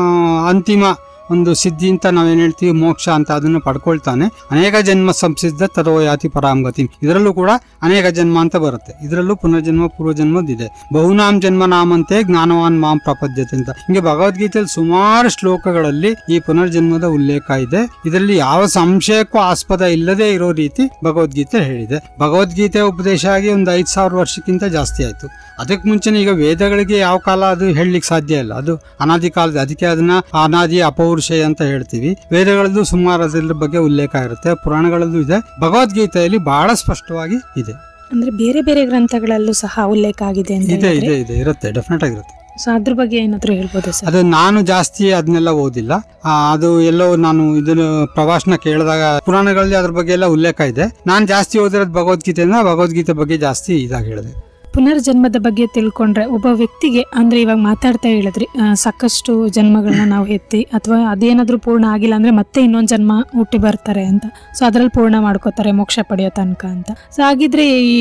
ಅಂತಿಮ ಒಂದು ಸಿದ್ಧಿ ಅಂತ ನಾವೇನ್ ಹೇಳ್ತೀವಿ ಮೋಕ್ಷ ಅಂತ ಅದನ್ನು ಪಡ್ಕೊಳ್ತಾನೆ. ಅನೇಕ ಜನ್ಮ ಸಂಸಿದ್ಧ ತರೋ ಯಾತಿ ಪರಾಂಗತಿ. ಇದರಲ್ಲೂ ಕೂಡ ಅನೇಕ ಜನ್ಮ ಅಂತ ಬರುತ್ತೆ. ಇದರಲ್ಲೂ ಪುನರ್ಜನ್ಮ ಪೂರ್ವಜನ್ಮದಿದೆ. ಬಹುನಾಂ ಜನ್ಮ ನಾಮಂತೆ ಜ್ಞಾನವಾನ್ ಮಾಂ ಪ್ರಪದ್ಯತೆ ಅಂತ. ಹಿಂಗೆ ಭಗವದ್ಗೀತೆಯಲ್ಲಿ ಸುಮಾರು ಶ್ಲೋಕಗಳಲ್ಲಿ ಈ ಪುನರ್ಜನ್ಮದ ಉಲ್ಲೇಖ ಇದೆ. ಇದರಲ್ಲಿ ಯಾವ ಸಂಶಯಕ್ಕೂ ಆಸ್ಪದ ಇಲ್ಲದೆ ಇರೋ ರೀತಿ ಭಗವದ್ಗೀತೆ ಹೇಳಿದೆ. ಭಗವದ್ಗೀತೆ ಉಪದೇಶ ಆಗಿ ಒಂದು 5000 ವರ್ಷಕ್ಕಿಂತ ಜಾಸ್ತಿ ಆಯ್ತು. ಅದಕ್ಕೆ ಮುಂಚೆನೆ ಈಗ ವೇದಗಳಿಗೆ ಯಾವ ಕಾಲ ಅದು ಹೇಳಲಿಕ್ಕೆ ಸಾಧ್ಯ ಇಲ್ಲ. ಅದು ಅನಾದಿ ಕಾಲದ, ಅದಕ್ಕೆ ಅದನ್ನ ಅನಾದಿ ಅಪೌರುಷೇಯ ಅಂತ ಹೇಳ್ತೀವಿ. ವೇದಗಳದ್ದು ಸುಮಾರು ಅದರ ಬಗ್ಗೆ ಉಲ್ಲೇಖ ಇರುತ್ತೆ, ಪುರಾಣಗಳಲ್ಲೂ ಇದೆ, ಭಗವದ್ಗೀತೆಯಲ್ಲಿ ಬಹಳ ಸ್ಪಷ್ಟವಾಗಿ ಇದೆ. ಅಂದ್ರೆ ಬೇರೆ ಬೇರೆ ಗ್ರಂಥಗಳಲ್ಲೂ ಸಹ ಉಲ್ಲೇಖ ಆಗಿದೆ. ಇದೆ ಇದೆ ಇದೆ ಇರುತ್ತೆ, ಡೆಫಿನೆಟ್ ಆಗಿರುತ್ತೆ. ಸೊ ಅದ್ರ ಬಗ್ಗೆ ಏನಾದ್ರು ಹೇಳ್ಬೋದು ಸರ್? ಅದು ನಾನು ಜಾಸ್ತಿ ಅದನ್ನೆಲ್ಲ ಓದಿಲ್ಲ. ಅದು ಎಲ್ಲೋ ನಾನು ಇದನ್ನು ಪ್ರವಾಸನ ಕೇಳಿದಾಗ ಪುರಾಣಗಳಲ್ಲಿ ಅದ್ರ ಬಗ್ಗೆ ಎಲ್ಲ ಉಲ್ಲೇಖ ಇದೆ. ನಾನು ಜಾಸ್ತಿ ಓದಿರೋದು ಭಗವದ್ಗೀತೆಯಿಂದ ಭಗವದ್ಗೀತೆ ಬಗ್ಗೆ ಜಾಸ್ತಿ ಇದಾಗಿ ಹೇಳಿದೆ. ಪುನರ್ಜನ್ಮದ ಬಗ್ಗೆ ತಿಳ್ಕೊಂಡ್ರೆ ಒಬ್ಬ ವ್ಯಕ್ತಿಗೆ ಅಂದ್ರೆ ಇವಾಗ ಮಾತಾಡ್ತಾ ಹೇಳಿದ್ರಿ ಸಾಕಷ್ಟು ಜನ್ಮಗಳನ್ನ ನಾವು ಎತ್ತಿ ಅಥವಾ ಅದೇನಾದ್ರೂ ಪೂರ್ಣ ಆಗಿಲ್ಲ ಅಂದ್ರೆ ಮತ್ತೆ ಇನ್ನೊಂದು ಜನ್ಮ ಹುಟ್ಟಿ ಬರ್ತಾರೆ ಅಂತ. ಸೊ ಅದ್ರಲ್ಲಿ ಪೂರ್ಣ ಮಾಡ್ಕೋತಾರೆ ಮೋಕ್ಷ ಪಡೆಯೋ ತನಕ ಅಂತ. ಸೊ ಹಾಗಿದ್ರೆ ಈ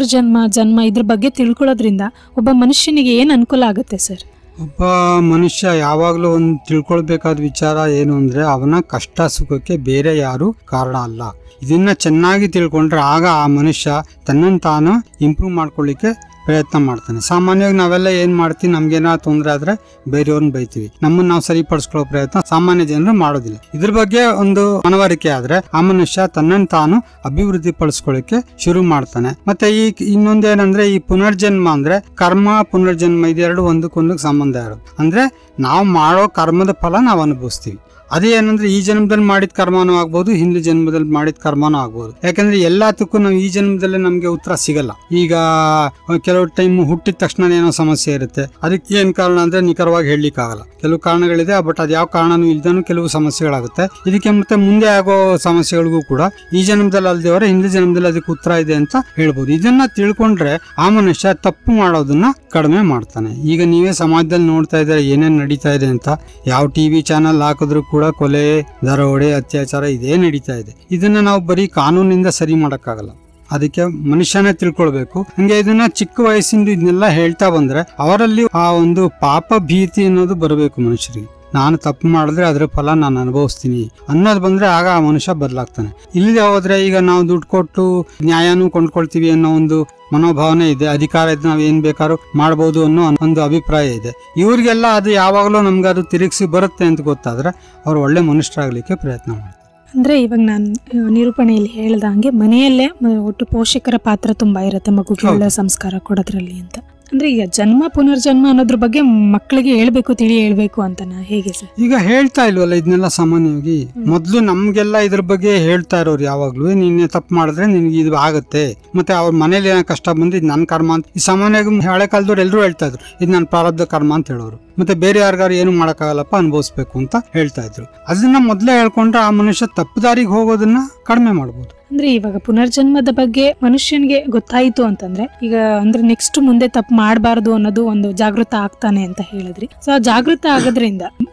ಜನ್ಮ ಇದ್ರ ಬಗ್ಗೆ ತಿಳ್ಕೊಳ್ಳೋದ್ರಿಂದ ಒಬ್ಬ ಮನುಷ್ಯನಿಗೆ ಏನ್ ಅನುಕೂಲ ಆಗುತ್ತೆ ಸರ್? ಒಬ್ಬ ಮನುಷ್ಯ ಯಾವಾಗಲೂ ಒಂದು ತಿಳ್ಕೊಳ್ಬೇಕಾದ ವಿಚಾರ ಏನು ಅಂದ್ರೆ ಅವನ ಕಷ್ಟ ಸುಖಕ್ಕೆ ಬೇರೆ ಯಾರು ಕಾರಣ ಅಲ್ಲ. ಇದನ್ನ ಚೆನ್ನಾಗಿ ತಿಳ್ಕೊಂಡ್ರೆ ಆಗ ಆ ಮನುಷ್ಯ ತನ್ನನ್ನು ತಾನು ಇಂಪ್ರೂವ್ ಮಾಡ್ಕೊಳ್ಳಿಕ್ಕೆ ಪ್ರಯತ್ನ ಮಾಡ್ತಾನೆ. ಸಾಮಾನ್ಯವಾಗಿ ನಾವೆಲ್ಲ ಏನ್ ಮಾಡ್ತೀವಿ, ನಮ್ಗೇನಾದ್ರು ತೊಂದರೆ ಆದ್ರೆ ಬೇರೆಯವ್ರನ್ನ ಬೈತೀವಿ, ನಮ್ಮನ್ನ ನಾವು ಸರಿಪಡಿಸ್ಕೊಳ್ಳೋ ಪ್ರಯತ್ನ ಸಾಮಾನ್ಯ ಜನರು ಮಾಡೋದಿಲ್ಲ. ಇದ್ರ ಬಗ್ಗೆ ಒಂದು ಮನವರಿಕೆ ಆದ್ರೆ ಆ ಮನುಷ್ಯ ತನ್ನನ್ನು ತಾನು ಅಭಿವೃದ್ಧಿ ಪಡಿಸ್ಕೊಳ್ಳಿಕ್ಕೆ ಶುರು ಮಾಡ್ತಾನೆ. ಮತ್ತೆ ಈ ಇನ್ನೊಂದೇನಂದ್ರೆ ಈ ಪುನರ್ಜನ್ಮ ಅಂದ್ರೆ ಕರ್ಮ ಪುನರ್ಜನ್ಮ ಇದೆರಡು ಒಂದಕ್ಕೊಂದಕ್ಕೆ ಸಂಬಂಧ ಇರೋದು. ಅಂದ್ರೆ ನಾವು ಮಾಡೋ ಕರ್ಮದ ಫಲ ನಾವು ಅನುಭವಿಸ್ತೀವಿ. ಅದೇನಂದ್ರೆ ಈ ಜನ್ಮದಲ್ಲಿ ಮಾಡಿದ ಕರ್ಮನೂ ಆಗ್ಬೋದು, ಹಿಂದಿನ ಜನ್ಮದಲ್ಲಿ ಮಾಡಿದ ಕರ್ಮನೂ ಆಗ್ಬೋದು. ಯಾಕಂದ್ರೆ ಎಲ್ಲದಕ್ಕೂ ನಾವು ಈ ಜನ್ಮದಲ್ಲೇ ನಮ್ಗೆ ಉತ್ತರ ಸಿಗಲ್ಲ. ಈಗ ಕೆಲವು ಟೈಮ್ ಹುಟ್ಟಿದ ತಕ್ಷಣ ಏನೋ ಸಮಸ್ಯೆ ಇರುತ್ತೆ, ಅದಕ್ಕೆ ಏನ್ ಕಾರಣ ಅಂದ್ರೆ ನಿಖರವಾಗಿ ಹೇಳಲಿಕ್ಕೆ ಆಗಲ್ಲ. ಕೆಲವು ಕಾರಣಗಳಿದೆ, ಬಟ್ ಅದು ಯಾವ ಕಾರಣನೂ ಇಲ್ದನೂ ಕೆಲವು ಸಮಸ್ಯೆಗಳಾಗುತ್ತೆ. ಇದಕ್ಕೆ ಮತ್ತೆ ಮುಂದೆ ಆಗೋ ಸಮಸ್ಯೆಗಳಿಗೂ ಕೂಡ ಈ ಜನ್ಮದಲ್ಲಿ ಅಲ್ದೇವರೆ ಹಿಂದಿನ ಜನ್ಮದಲ್ಲಿ ಅದಕ್ಕೆ ಉತ್ತರ ಇದೆ ಅಂತ ಹೇಳ್ಬೋದು. ಇದನ್ನ ತಿಳ್ಕೊಂಡ್ರೆ ಆ ಮನುಷ್ಯ ತಪ್ಪು ಮಾಡೋದನ್ನ ಕಡಿಮೆ ಮಾಡ್ತಾನೆ. ಈಗ ನೀವೇ ಸಮಾಜದಲ್ಲಿ ನೋಡ್ತಾ ಇದ್ದಾರೆ ಏನೇನ್ ನಡೀತಾ ಇದೆ ಅಂತ. ಯಾವ ಟಿವಿ ಚಾನಲ್ ಹಾಕಿದ್ರು ಕೂಡ ಕೊಲೆ, ದರೋಡೆ, ಅತ್ಯಾಚಾರ ಇದೇ ನಡೀತಾ ಇದೆ. ಇದನ್ನ ನಾವು ಬರೀ ಕಾನೂನಿಂದ ಸರಿ ಮಾಡಕ್ಕಾಗಲ್ಲ. ಅದಕ್ಕೆ ಮನುಷ್ಯನೇ ತಿಳ್ಕೊಳ್ಬೇಕು. ಹಂಗೆ ಇದನ್ನ ಚಿಕ್ಕ ವಯಸ್ಸಿಂದ ಇದನ್ನೆಲ್ಲ ಹೇಳ್ತಾ ಬಂದ್ರೆ ಅವರಲ್ಲಿ ಆ ಒಂದು ಪಾಪ ಭೀತಿ ಅನ್ನೋದು ಬರಬೇಕು ಮನುಷ್ಯರಿಗೆ. ನಾನು ತಪ್ಪು ಮಾಡಿದ್ರೆ ಅದ್ರ ಫಲ ನಾನು ಅನುಭವಿಸ್ತೀನಿ ಅನ್ನೋದು ಬಂದ್ರೆ ಆಗ ಆ ಮನುಷ್ಯ ಬದಲಾಗ್ತಾನೆ. ಇಲ್ಲದೆ ಹೋದ್ರೆ ಈಗ ನಾವು ದುಡ್ಡು ಕೊಟ್ಟು ನ್ಯಾಯನೂ ಕೊಂಡ್ಕೊಳ್ತೀವಿ ಅನ್ನೋ ಒಂದು ಮನೋಭಾವನೆ ಇದೆ, ಅಧಿಕಾರ ಇದ್ದು ನಾವ್ ಏನ್ ಬೇಕಾದ್ರೂ ಮಾಡ್ಬೋದು ಅನ್ನೋ ಒಂದು ಅಭಿಪ್ರಾಯ ಇದೆ. ಇವ್ರಿಗೆಲ್ಲ ಅದು ಯಾವಾಗಲೂ ನಮ್ಗೆ ಅದು ತಿರುಗಿಸಿ ಬರುತ್ತೆ ಅಂತ ಗೊತ್ತಾದ್ರೆ ಅವ್ರು ಒಳ್ಳೆ ಮನುಷ್ಯರಾಗ್ಲಿಕ್ಕೆ ಪ್ರಯತ್ನ ಮಾಡ್ತಾರೆ. ಅಂದ್ರೆ ಇವಾಗ ನಾನು ನಿರೂಪಣೆಯಲ್ಲಿ ಹೇಳ್ದಂಗೆ ಮನೆಯಲ್ಲೇ ಒಟ್ಟು ಪೋಷಕರ ಪಾತ್ರ ತುಂಬಾ ಇರುತ್ತೆ ಮಗುಗೆ ಒಳ್ಳೆ ಸಂಸ್ಕಾರ ಕೊಡೋದ್ರಲ್ಲಿ ಅಂತ. ಅಂದ್ರೆ ಈಗ ಜನ್ಮ ಪುನರ್ಜನ್ಮ ಅನ್ನೋದ್ರ ಬಗ್ಗೆ ಮಕ್ಕಳಿಗೆ ಹೇಳ್ಬೇಕು, ಹೇಳ್ಬೇಕು ಅಂತನಾ ಹೇಗೆ ಸರ್? ಈಗ ಹೇಳ್ತಾ ಇಲ್ವಲ್ಲ ಇದನ್ನೆಲ್ಲ ಸಾಮಾನ್ಯವಾಗಿ. ಮೊದ್ಲು ನಮ್ಗೆಲ್ಲ ಇದ್ರ ಬಗ್ಗೆ ಹೇಳ್ತಾ ಇರೋರು ಯಾವಾಗ್ಲೂ, ನೀನ್ ತಪ್ಪು ಮಾಡಿದ್ರೆ ನಿನ್ಗೆ ಇದು ಆಗುತ್ತೆ, ಮತ್ತೆ ಅವ್ರ ಮನೇಲಿ ಏನೋ ಕಷ್ಟ ಬಂದು ಇದು ನನ್ನ ಕರ್ಮ ಅಂತ. ಈ ಸಾಮಾನ್ಯವಾಗಿ ಹಳೆ ಕಾಲದವ್ರು ಎಲ್ಲರೂ ಹೇಳ್ತಾ ಇದ್ರು ಇದು ನನ್ನ ಪ್ರಾರಬ್ಧ ಕರ್ಮ ಅಂತ ಹೇಳೋರು. ಮತ್ತೆ ಬೇರೆ ಯಾರಿಗಾರು ಏನು ಮಾಡಕ್ಕಾಗಲ್ಲಪ್ಪ, ಅನುಭವಿಸ್ಬೇಕು ಅಂತ ಹೇಳ್ತಾ ಇದ್ರು. ಅದನ್ನ ಮೊದ್ಲೇ ಹೇಳ್ಕೊಂಡ್ರೆ ಆ ಮನುಷ್ಯ ತಪ್ಪು ದಾರಿಗೆ ಹೋಗೋದನ್ನ ಕಡಿಮೆ ಮಾಡ್ಬೋದು. ಅಂದ್ರೆ ಇವಾಗ ಪುನರ್ಜನ್ಮದ ಬಗ್ಗೆ ಮನುಷ್ಯನ್ಗೆ ಗೊತ್ತಾಯ್ತು ಅಂತಂದ್ರೆ ಈಗ ಅಂದ್ರೆ ನೆಕ್ಸ್ಟ್ ಮುಂದೆ ತಪ್ಪು ಮಾಡಬಾರ್ದು ಅನ್ನೋದು ಒಂದು ಜಾಗೃತ ಆಗ್ತಾನೆ ಅಂತ ಹೇಳಿದ್ರಿ. ಸೊ ಆ ಜಾಗೃತ ಆಗೋದ್ರಿಂದ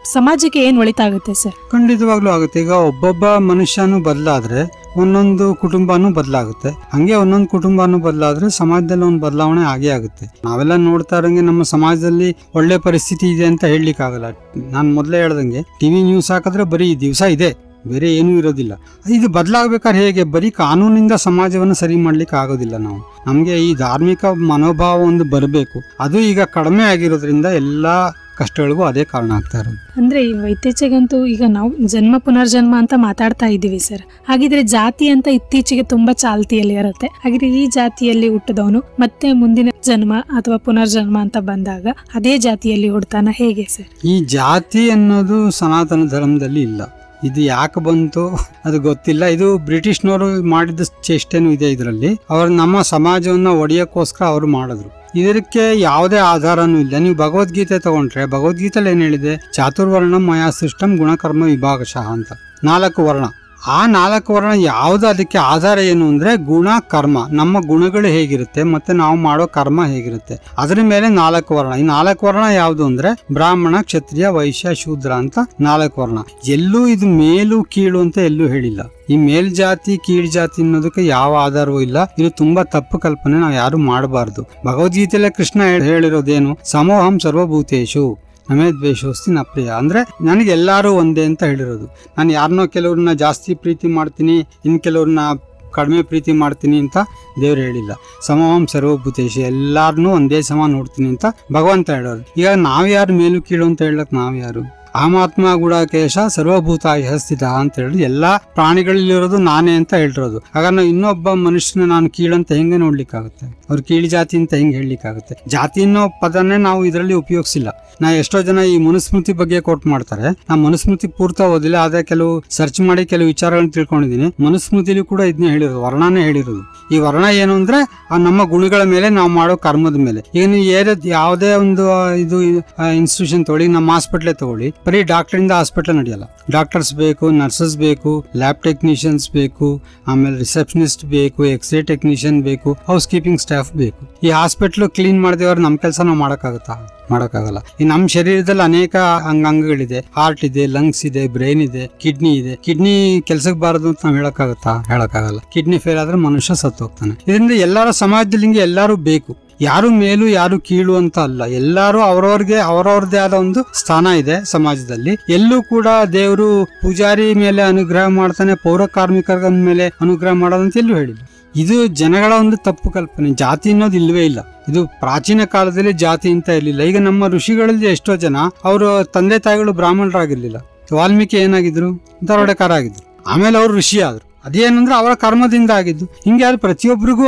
ಸಮಾಜಕ್ಕೆ ಏನ್ ಒಳಿತಾಗುತ್ತೆ ಸರ್? ಖಂಡಿತವಾಗ್ಲೂ ಆಗುತ್ತೆ. ಈಗ ಒಬ್ಬೊಬ್ಬ ಮನುಷ್ಯನು ಬದಲಾದ್ರೆ ಒಂದೊಂದು ಕುಟುಂಬನೂ ಬದಲಾಗುತ್ತೆ. ಹಂಗೆ ಒಂದೊಂದು ಕುಟುಂಬನೂ ಬದಲಾದ್ರೆ ಸಮಾಜದಲ್ಲಿ ಒಂದು ಬದಲಾವಣೆ ಆಗೇ ಆಗುತ್ತೆ. ನಾವೆಲ್ಲ ನೋಡ್ತಾ ಇರೋಂಗೆ ನಮ್ಮ ಸಮಾಜದಲ್ಲಿ ಒಳ್ಳೆ ಪರಿಸ್ಥಿತಿ ಇದೆ ಅಂತ ಹೇಳಲಿಕ್ಕೆ ಆಗಲ್ಲ. ನಾನು ಮೊದಲೇ ಹೇಳ್ದಂಗೆ ಟಿವಿ ನ್ಯೂಸ್ ಹಾಕಿದ್ರೆ ಬರೀ ದಿವಸ ಇದೆ, ಬೇರೆ ಏನೂ ಇರೋದಿಲ್ಲ. ಇದು ಬದಲಾಗಬೇಕಾದ್ರೆ ಹೇಗೆ? ಬರೀ ಕಾನೂನಿಂದ ಸಮಾಜವನ್ನು ಸರಿ ಮಾಡ್ಲಿಕ್ಕೆ ಆಗೋದಿಲ್ಲ. ನಮಗೆ ಈ ಧಾರ್ಮಿಕ ಮನೋಭಾವ ಒಂದು ಬರಬೇಕು. ಅದು ಈಗ ಕಡಿಮೆ ಆಗಿರೋದ್ರಿಂದ ಎಲ್ಲಾ ಕಷ್ಟಗಳಿಗೂ ಅದೇ ಕಾರಣ ಆಗ್ತಾ ಇರೋದು. ಅಂದ್ರೆ ಇತ್ತೀಚೆಗಂತೂ ಈಗ ನಾವು ಜನ್ಮ ಪುನರ್ಜನ್ಮ ಅಂತ ಮಾತಾಡ್ತಾ ಇದ್ದೀವಿ ಸರ್. ಹಾಗಿದ್ರೆ ಜಾತಿ ಅಂತ ಇತ್ತೀಚೆಗೆ ತುಂಬಾ ಚಾಲ್ತಿಯಲ್ಲಿ ಇರುತ್ತೆ. ಹಾಗಿದ್ರೆ ಈ ಜಾತಿಯಲ್ಲಿ ಹುಟ್ಟಿದವನು ಮತ್ತೆ ಮುಂದಿನ ಜನ್ಮ ಅಥವಾ ಪುನರ್ಜನ್ಮ ಅಂತ ಬಂದಾಗ ಅದೇ ಜಾತಿಯಲ್ಲಿ ಹುಡ್ತಾನ, ಹೇಗೆ ಸರ್? ಈ ಜಾತಿ ಅನ್ನೋದು ಸನಾತನ ಧರ್ಮದಲ್ಲಿ ಇಲ್ಲ. ಇದು ಯಾಕೆ ಬಂತು ಅದು ಗೊತ್ತಿಲ್ಲ. ಇದು ಬ್ರಿಟಿಷ್ನವರು ಮಾಡಿದ ಚೇಷ್ಟೆನೂ ಇದೆ ಇದರಲ್ಲಿ. ಅವರು ನಮ್ಮ ಸಮಾಜವನ್ನ ಒಡೆಯಕ್ಕೋಸ್ಕರ ಅವರು ಮಾಡಿದ್ರು. ಇದಕ್ಕೆ ಯಾವುದೇ ಆಧಾರನೂ ಇಲ್ಲ. ನೀವು ಭಗವದ್ಗೀತೆ ತಗೊಂಡ್ರೆ ಭಗವದ್ಗೀತೆಯಲ್ಲಿ ಏನ್ ಹೇಳಿದೆ? ಚಾತುರ್ವರ್ಣ ಮಯಾ ಸೃಷ್ಟಂ ಗುಣಕರ್ಮ ವಿಭಾಗಶಃ ಅಂತ 4 ವರ್ಣ. ಆ 4 ವರ್ಣ ಯಾವ್ದು? ಅದಕ್ಕೆ ಆಧಾರ ಏನು ಅಂದ್ರೆ ಗುಣ ಕರ್ಮ. ನಮ್ಮ ಗುಣಗಳು ಹೇಗಿರುತ್ತೆ ಮತ್ತೆ ನಾವು ಮಾಡೋ ಕರ್ಮ ಹೇಗಿರುತ್ತೆ ಅದ್ರ ಮೇಲೆ 4 ವರ್ಣ. ಈ 4 ವರ್ಣ ಯಾವ್ದು ಅಂದ್ರೆ ಬ್ರಾಹ್ಮಣ, ಕ್ಷತ್ರಿಯ, ವೈಶ್ಯ, ಶೂದ್ರ ಅಂತ 4 ವರ್ಣ. ಎಲ್ಲೂ ಇದು ಮೇಲು ಕೀಳು ಅಂತ ಎಲ್ಲೂ ಹೇಳಿಲ್ಲ. ಈ ಮೇಲ್ಜಾತಿ ಕೀಳ್ ಜಾತಿ ಅನ್ನೋದಕ್ಕೆ ಯಾವ ಆಧಾರವೂ ಇಲ್ಲ. ಇದು ತುಂಬಾ ತಪ್ಪು ಕಲ್ಪನೆ, ನಾವು ಯಾರು ಮಾಡಬಾರ್ದು. ಭಗವದ್ಗೀತೆಯಲ್ಲೇ ಕೃಷ್ಣ ಹೇಳಿರೋದೇನು? ಸಮೋಹಂ ಸರ್ವಭೂತೇಶು ನಮೇ ದ್ವೇಷೋಸ್ತಿ ನ ಪ್ರಿಯ. ಅಂದ್ರೆ ನನಗೆ ಎಲ್ಲಾರು ಒಂದೇ ಅಂತ ಹೇಳಿರೋದು. ನಾನು ಯಾರನ್ನೋ ಕೆಲವ್ರನ್ನ ಜಾಸ್ತಿ ಪ್ರೀತಿ ಮಾಡ್ತೀನಿ, ಇನ್ ಕೆಲವ್ರನ್ನ ಕಡಿಮೆ ಪ್ರೀತಿ ಮಾಡ್ತೀನಿ ಅಂತ ದೇವ್ರು ಹೇಳಿಲ್ಲ. ಸಮೋಹಂ ಸರ್ವಭೂತೇಶು, ಎಲ್ಲಾರನ್ನೂ ಒಂದೇ ಸಮ ನೋಡ್ತೀನಿ ಅಂತ ಭಗವಂತ ಹೇಳೋರು. ಈಗ ನಾವ್ ಯಾರು ಮೇಲು ಕೀಳು ಅಂತ ಹೇಳಕ್ ನಾವ್ ಯಾರು? ಆಮಾತ್ಮ ಗುಡಾಕೇಶ ಸರ್ವಭೂತಾಯ ಸ್ಥಿತ ಅಂತ ಹೇಳಿ ಎಲ್ಲಾ ಪ್ರಾಣಿಗಳಲ್ಲಿರೋದು ನಾನೇ ಅಂತ ಹೇಳಿರೋದು. ಹಾಗಾದ್ರೆ ನಾವು ಇನ್ನೊಬ್ಬ ಮನುಷ್ಯನ ನಾನು ಕೀಳಂತ ಹೆಂಗೆ ನೋಡ್ಲಿಕ್ಕಾಗುತ್ತೆ? ಅವ್ರು ಕೀಳು ಜಾತಿ ಅಂತ ಹೆಂಗೆ ಹೇಳಲಿಕ್ಕಾಗುತ್ತೆ? ಜಾತಿ ಅನ್ನೋ ಪದನೇ ನಾವು ಇದರಲ್ಲಿ ಉಪಯೋಗಿಸಿಲ್ಲ. ನಾ ಎಷ್ಟೋ ಜನ ಈ ಮನುಸ್ಮೃತಿ ಬಗ್ಗೆ ಕೋಟ್ ಮಾಡ್ತಾರೆ. ನಾ ಮನುಸ್ಮೃತಿ ಪೂರ್ತಿ ಓದಿಲ್ಲ, ಆದ್ರೆ ಕೆಲವು ಸರ್ಚ್ ಮಾಡಿ ಕೆಲವು ವಿಚಾರಗಳನ್ನ ತಿಳ್ಕೊಂಡಿದ್ದೀನಿ. ಮನುಸ್ಮೃತಿಲಿ ಕೂಡ ಇದನ್ನ ಹೇಳಿರೋದು, ವರ್ಣನೇ ಹೇಳಿರೋದು. ಈ ವರ್ಣ ಏನು ಅಂದ್ರೆ ನಮ್ಮ ಗುಣಗಳ ಮೇಲೆ, ನಾವು ಮಾಡೋ ಕರ್ಮದ ಮೇಲೆ. ಈಗ ನೀವು ಯಾವುದೇ ಒಂದು ಇದು ಇನ್ಸ್ಟಿಟ್ಯೂಷನ್ ತಗೊಳ್ಳಿ, ನಮ್ಮ ಹಾಸ್ಪಿಟ್ಲೇ ತಗೊಳ್ಳಿ, ಬರೀ ಡಾಕ್ಟರ್ ಇಂದ ಹಾಸ್ಪಿಟಲ್ ನಡೆಯಲ್ಲ. ಡಾಕ್ಟರ್ಸ್ ಬೇಕು, ನರ್ಸಸ್ ಬೇಕು, ಲ್ಯಾಬ್ ಟೆಕ್ನಿಷಿಯನ್ಸ್ ಬೇಕು, ಆಮೇಲೆ ರಿಸೆಪ್ಷನಿಸ್ಟ್ ಬೇಕು, ಎಕ್ಸ್ರೇ ಟೆಕ್ನಿಷಿಯನ್ ಬೇಕು, ಹೌಸ್ ಕೀಪಿಂಗ್ ಸ್ಟಾಫ್ ಬೇಕು. ಈ ಹಾಸ್ಪಿಟ್ಲ್ ಕ್ಲೀನ್ ಮಾಡಿದವ್ರು ನಮ್ಮ ಕೆಲಸ ನಾವು ಮಾಡಕ್ಕಾಗಲ್ಲ. ಈ ನಮ್ಮ ಶರೀರದಲ್ಲಿ ಅನೇಕ ಅಂಗಗಳಿದೆ. ಹಾರ್ಟ್ ಇದೆ, ಲಂಗ್ಸ್ ಇದೆ, ಬ್ರೈನ್ ಇದೆ, ಕಿಡ್ನಿ ಇದೆ. ಕಿಡ್ನಿ ಕೆಲ್ಸಕ್ಕೆ ಬಾರದು ಅಂತ ನಾವು ಹೇಳಕ್ಕಾಗಲ್ಲ. ಕಿಡ್ನಿ ಫೇಲ್ ಆದ್ರೆ ಮನುಷ್ಯ ಸತ್ತು ಹೋಗ್ತಾನೆ. ಇದರಿಂದ ಎಲ್ಲರ ಸಮಾಜದಲ್ಲಿ ಎಲ್ಲರೂ ಬೇಕು. ಯಾರು ಮೇಲು ಯಾರು ಕೀಳು ಅಂತ ಅಲ್ಲ. ಎಲ್ಲರೂ ಅವರವ್ರದೇ ಆದ ಒಂದು ಸ್ಥಾನ ಇದೆ ಸಮಾಜದಲ್ಲಿ. ಎಲ್ಲೂ ಕೂಡ ದೇವರು ಪೂಜಾರಿ ಮೇಲೆ ಅನುಗ್ರಹ ಮಾಡ್ತಾನೆ, ಪೌರ ಕಾರ್ಮಿಕರ ಮೇಲೆ ಅನುಗ್ರಹ ಮಾಡೋದಂತ ಎಲ್ಲೂ ಹೇಳಿಲ್ಲ. ಇದು ಜನಗಳ ಒಂದು ತಪ್ಪು ಕಲ್ಪನೆ. ಜಾತಿ ಅನ್ನೋದು ಇಲ್ವೇ ಇಲ್ಲ. ಇದು ಪ್ರಾಚೀನ ಕಾಲದಲ್ಲಿ ಜಾತಿ ಅಂತ ಇರಲಿಲ್ಲ. ಈಗ ನಮ್ಮ ಋಷಿಗಳಲ್ಲಿ ಎಷ್ಟೋ ಜನ ಅವರು ತಂದೆ ತಾಯಿಗಳು ಬ್ರಾಹ್ಮಣರಾಗಿರ್ಲಿಲ್ಲ. ವಾಲ್ಮೀಕಿ ಏನಾಗಿದ್ರು? ದರೋಡೆಕಾರ ಆಗಿದ್ರು. ಆಮೇಲೆ ಅವರು ಋಷಿ ಆದ್ರು. ಅದೇನಂದ್ರೆ ಅವರ ಕರ್ಮದಿಂದ ಆಗಿದ್ದು. ಹಿಂಗೆ ಅದು ಪ್ರತಿಯೊಬ್ಬರಿಗೂ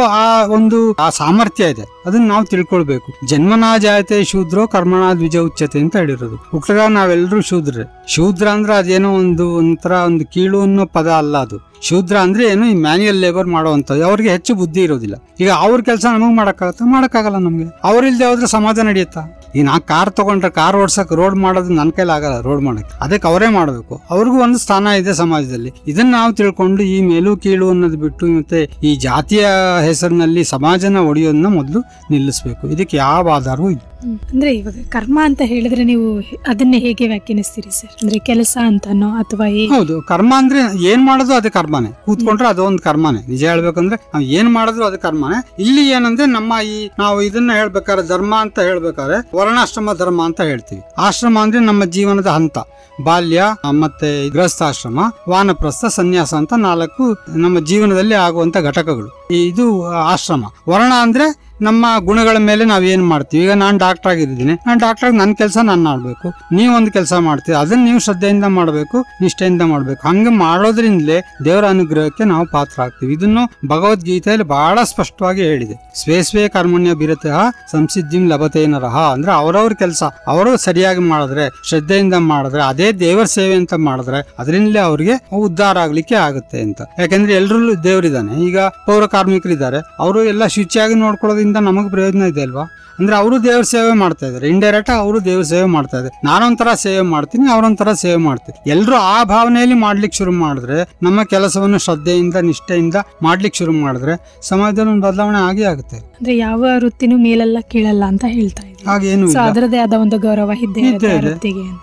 ಆ ಸಾಮರ್ಥ್ಯ ಇದೆ. ಅದನ್ನ ನಾವು ತಿಳ್ಕೊಳ್ಬೇಕು. ಜನ್ಮನಾ ಜಾಯತೆ ಶೂದ್ರೋ ಕರ್ಮಣಾ ದ್ವಿಜ ಉಚ್ಯತೆ ಅಂತ ಹೇಳಿರೋದು. ಹುಟ್ಟದಾಗ ನಾವೆಲ್ಲರೂ ಶೂದ್ರೇ. ಶೂದ್ರ ಅಂದ್ರೆ ಅದೇನೋ ಒಂಥರ ಒಂದು ಕೀಳು ಅನ್ನೋ ಪದ ಅಲ್ಲ. ಅದು ಶೂದ್ರ ಅಂದ್ರೆ ಏನು? ಈ ಮ್ಯಾನ್ಯುಯಲ್ ಲೇಬರ್ ಮಾಡುವಂಥದ್ದು. ಅವ್ರಿಗೆ ಹೆಚ್ಚು ಬುದ್ಧಿ ಇರೋದಿಲ್ಲ. ಈಗ ಅವ್ರ ಕೆಲಸ ನಮಗ್ ಮಾಡಕ್ಕಾಗಲ್ಲ. ನಮ್ಗೆ ಅವ್ರಿಲ್ದೆ ಹೋದ್ರೆ ಸಮಾಜ ನಡೆಯುತ್ತಾ? ಈಗ ನಾ ಕಾರ್ ತಗೊಂಡ್ರೆ ಕಾರ್ ಓಡ್ಸಕ್ ರೋಡ್ ಮಾಡೋದು ನನ್ನ ಕೈಲಿ ಆಗಲ್ಲ. ರೋಡ್ ಮಾಡಕ್ಕೆ ಅದಕ್ಕೆ ಅವರೇ ಮಾಡಬೇಕು. ಅವ್ರಿಗೂ ಒಂದು ಸ್ಥಾನ ಇದೆ ಸಮಾಜದಲ್ಲಿ. ಇದನ್ನ ನಾವು ತಿಳ್ಕೊಂಡು ಈ ಮೇಲು ಕೀಳು ಅನ್ನೋದು ಬಿಟ್ಟು ಮತ್ತೆ ಈ ಜಾತಿಯ ಹೆಸರಿನಲ್ಲಿ ಸಮಾಜನ ಒಡೆಯೋದನ್ನ ಮೊದಲು ನಿಲ್ಲಿಸ್ಬೇಕು. ಇದಕ್ಕೆ ಯಾವ ಆಧಾರವೂ ಇಲ್ಲ. ಅಂದ್ರೆ ಇವಾಗ ಕರ್ಮ ಅಂತ ಹೇಳಿದ್ರೆ ನೀವು ಅದನ್ನೇ ಹೇಗೆ ವ್ಯಾಖ್ಯಾನಿಸ್ತೀರಿ ಸರ್? ಅಂದ್ರೆ ಕೆಲಸ ಅಂತನೋ ಅಥವಾ? ಹೌದು, ಕರ್ಮ ಅಂದ್ರೆ ಏನ್ ಮಾಡೋದು ಅದು ಕರ್ಮನೇ. ಕೂತ್ಕೊಂಡ್ರೆ ಅದೊಂದು ಕರ್ಮನೇ. ನಿಜ ಹೇಳ್ಬೇಕಂದ್ರೆ ನಾವು ಏನ್ ಮಾಡಿದ್ರು ಅದು ಕರ್ಮನೇ. ಇಲ್ಲಿ ಏನಂದ್ರೆ ನಮ್ಮ ನಾವು ಇದನ್ನ ಹೇಳ್ಬೇಕಾದ್ರೆ ಧರ್ಮ ಅಂತ ಹೇಳ್ಬೇಕಾದ್ರೆ ವರ್ಣಾಶ್ರಮ ಧರ್ಮ ಅಂತ ಹೇಳ್ತೀವಿ. ಆಶ್ರಮ ಅಂದ್ರೆ ನಮ್ಮ ಜೀವನದ ಹಂತ. ಬಾಲ್ಯ ಮತ್ತೆ ಗೃಹಸ್ಥಾಶ್ರಮ, ವಾನಪ್ರಸ್ಥ, ಸನ್ಯಾಸ ಅಂತ 4 ನಮ್ಮ ಜೀವನದಲ್ಲಿ ಆಗುವಂತ ಘಟಕಗಳು. ಇದು ಆಶ್ರಮ. ವರ್ಣ ಅಂದ್ರೆ ನಮ್ಮ ಗುಣಗಳ ಮೇಲೆ ನಾವ್ ಏನ್ ಮಾಡ್ತೀವಿ. ಈಗ ನಾನ್ ಡಾಕ್ಟರ್ ಆಗಿದ್ದೀನಿ, ನಾನು ಡಾಕ್ಟರ್ ನನ್ನ ಕೆಲಸ ನಾನು ಮಾಡ್ಬೇಕು. ನೀವೊಂದು ಕೆಲಸ ಮಾಡ್ತೀವಿ, ಅದನ್ನ ನೀವು ಶ್ರದ್ಧೆಯಿಂದ ಮಾಡ್ಬೇಕು, ನಿಷ್ಠೆಯಿಂದ ಮಾಡ್ಬೇಕು. ಹಂಗೆ ಮಾಡೋದ್ರಿಂದಲೇ ದೇವರ ಅನುಗ್ರಹಕ್ಕೆ ನಾವು ಪಾತ್ರ ಆಗ್ತೀವಿ. ಇದನ್ನು ಭಗವದ್ಗೀತೆಯಲ್ಲಿ ಬಹಳ ಸ್ಪಷ್ಟವಾಗಿ ಹೇಳಿದೆ. ಸ್ವೇ ಕರ್ಮಣ್ಯ ಬಿರತಃ ಸಂಸಿದ್ಧಿಂ ಲಭತೆ ನರಃ. ಅಂದ್ರೆ ಅವ್ರವ್ರ ಕೆಲಸ ಅವರು ಸರಿಯಾಗಿ ಮಾಡಿದ್ರೆ, ಶ್ರದ್ಧೆಯಿಂದ ಮಾಡಿದ್ರೆ, ಅದೇ ದೇವರ ಸೇವೆ ಅಂತ ಮಾಡಿದ್ರೆ ಅದರಿಂದಲೇ ಅವ್ರಿಗೆ ಉದ್ಧಾರ ಆಗ್ಲಿಕ್ಕೆ ಆಗುತ್ತೆ ಅಂತ. ಯಾಕಂದ್ರೆ ಎಲ್ರೂ ದೇವರಿದ್ದಾನೆ. ಈಗ ಪೌರ ಕಾರ್ಮಿಕರಿದ್ದಾರೆ, ಅವರು ಎಲ್ಲ ಶುಚಿಯಾಗಿ ನೋಡ್ಕೊಳ್ಳೋದ್ರಿಂದ ನಮಗೆ ಪ್ರಯೋಜನ ಇದೆ ಅಲ್ವಾ? ಅಂದ್ರೆ ಅವರು ದೇವ್ರ ಸೇವೆ ಮಾಡ್ತಾ ಇದಾರೆ. ಇಂಡೈರೆಕ್ಟ್ ಅವರು ದೇವ್ರ ಸೇವೆ ಮಾಡ್ತಾ ಇದ್ದಾರೆ. ನಾನೊಂಥರ ಸೇವೆ ಮಾಡ್ತೀನಿ, ಅವರೊಂಥರ ಸೇವೆ ಮಾಡ್ತೀನಿ. ಎಲ್ಲರೂ ಆ ಭಾವನೆಯಲ್ಲಿ ಮಾಡ್ಲಿಕ್ಕೆ ಶುರು ಮಾಡಿದ್ರೆ, ನಮ್ಮ ಕೆಲಸವನ್ನು ಶ್ರದ್ಧೆಯಿಂದ ನಿಷ್ಠೆಯಿಂದ ಮಾಡ್ಲಿಕ್ಕೆ ಶುರು ಮಾಡಿದ್ರೆ ಸಮಾಜದಲ್ಲಿ ಒಂದು ಬದಲಾವಣೆ ಆಗೇ ಆಗುತ್ತೆ. ಅಂದ್ರೆ ಯಾವ ವೃತ್ತಿನೂ ಮೇಲೆಲ್ಲ ಕೀಳಲ್ಲ ಅಂತ ಹೇಳ್ತಾ ಇದ್ದೀವಿ. ಹಾಗೇನು ಅದರದೇ ಆದ ಒಂದು ಗೌರವ ಇದ್ದೇ ವೃತ್ತಿಗೆ ಅಂತ.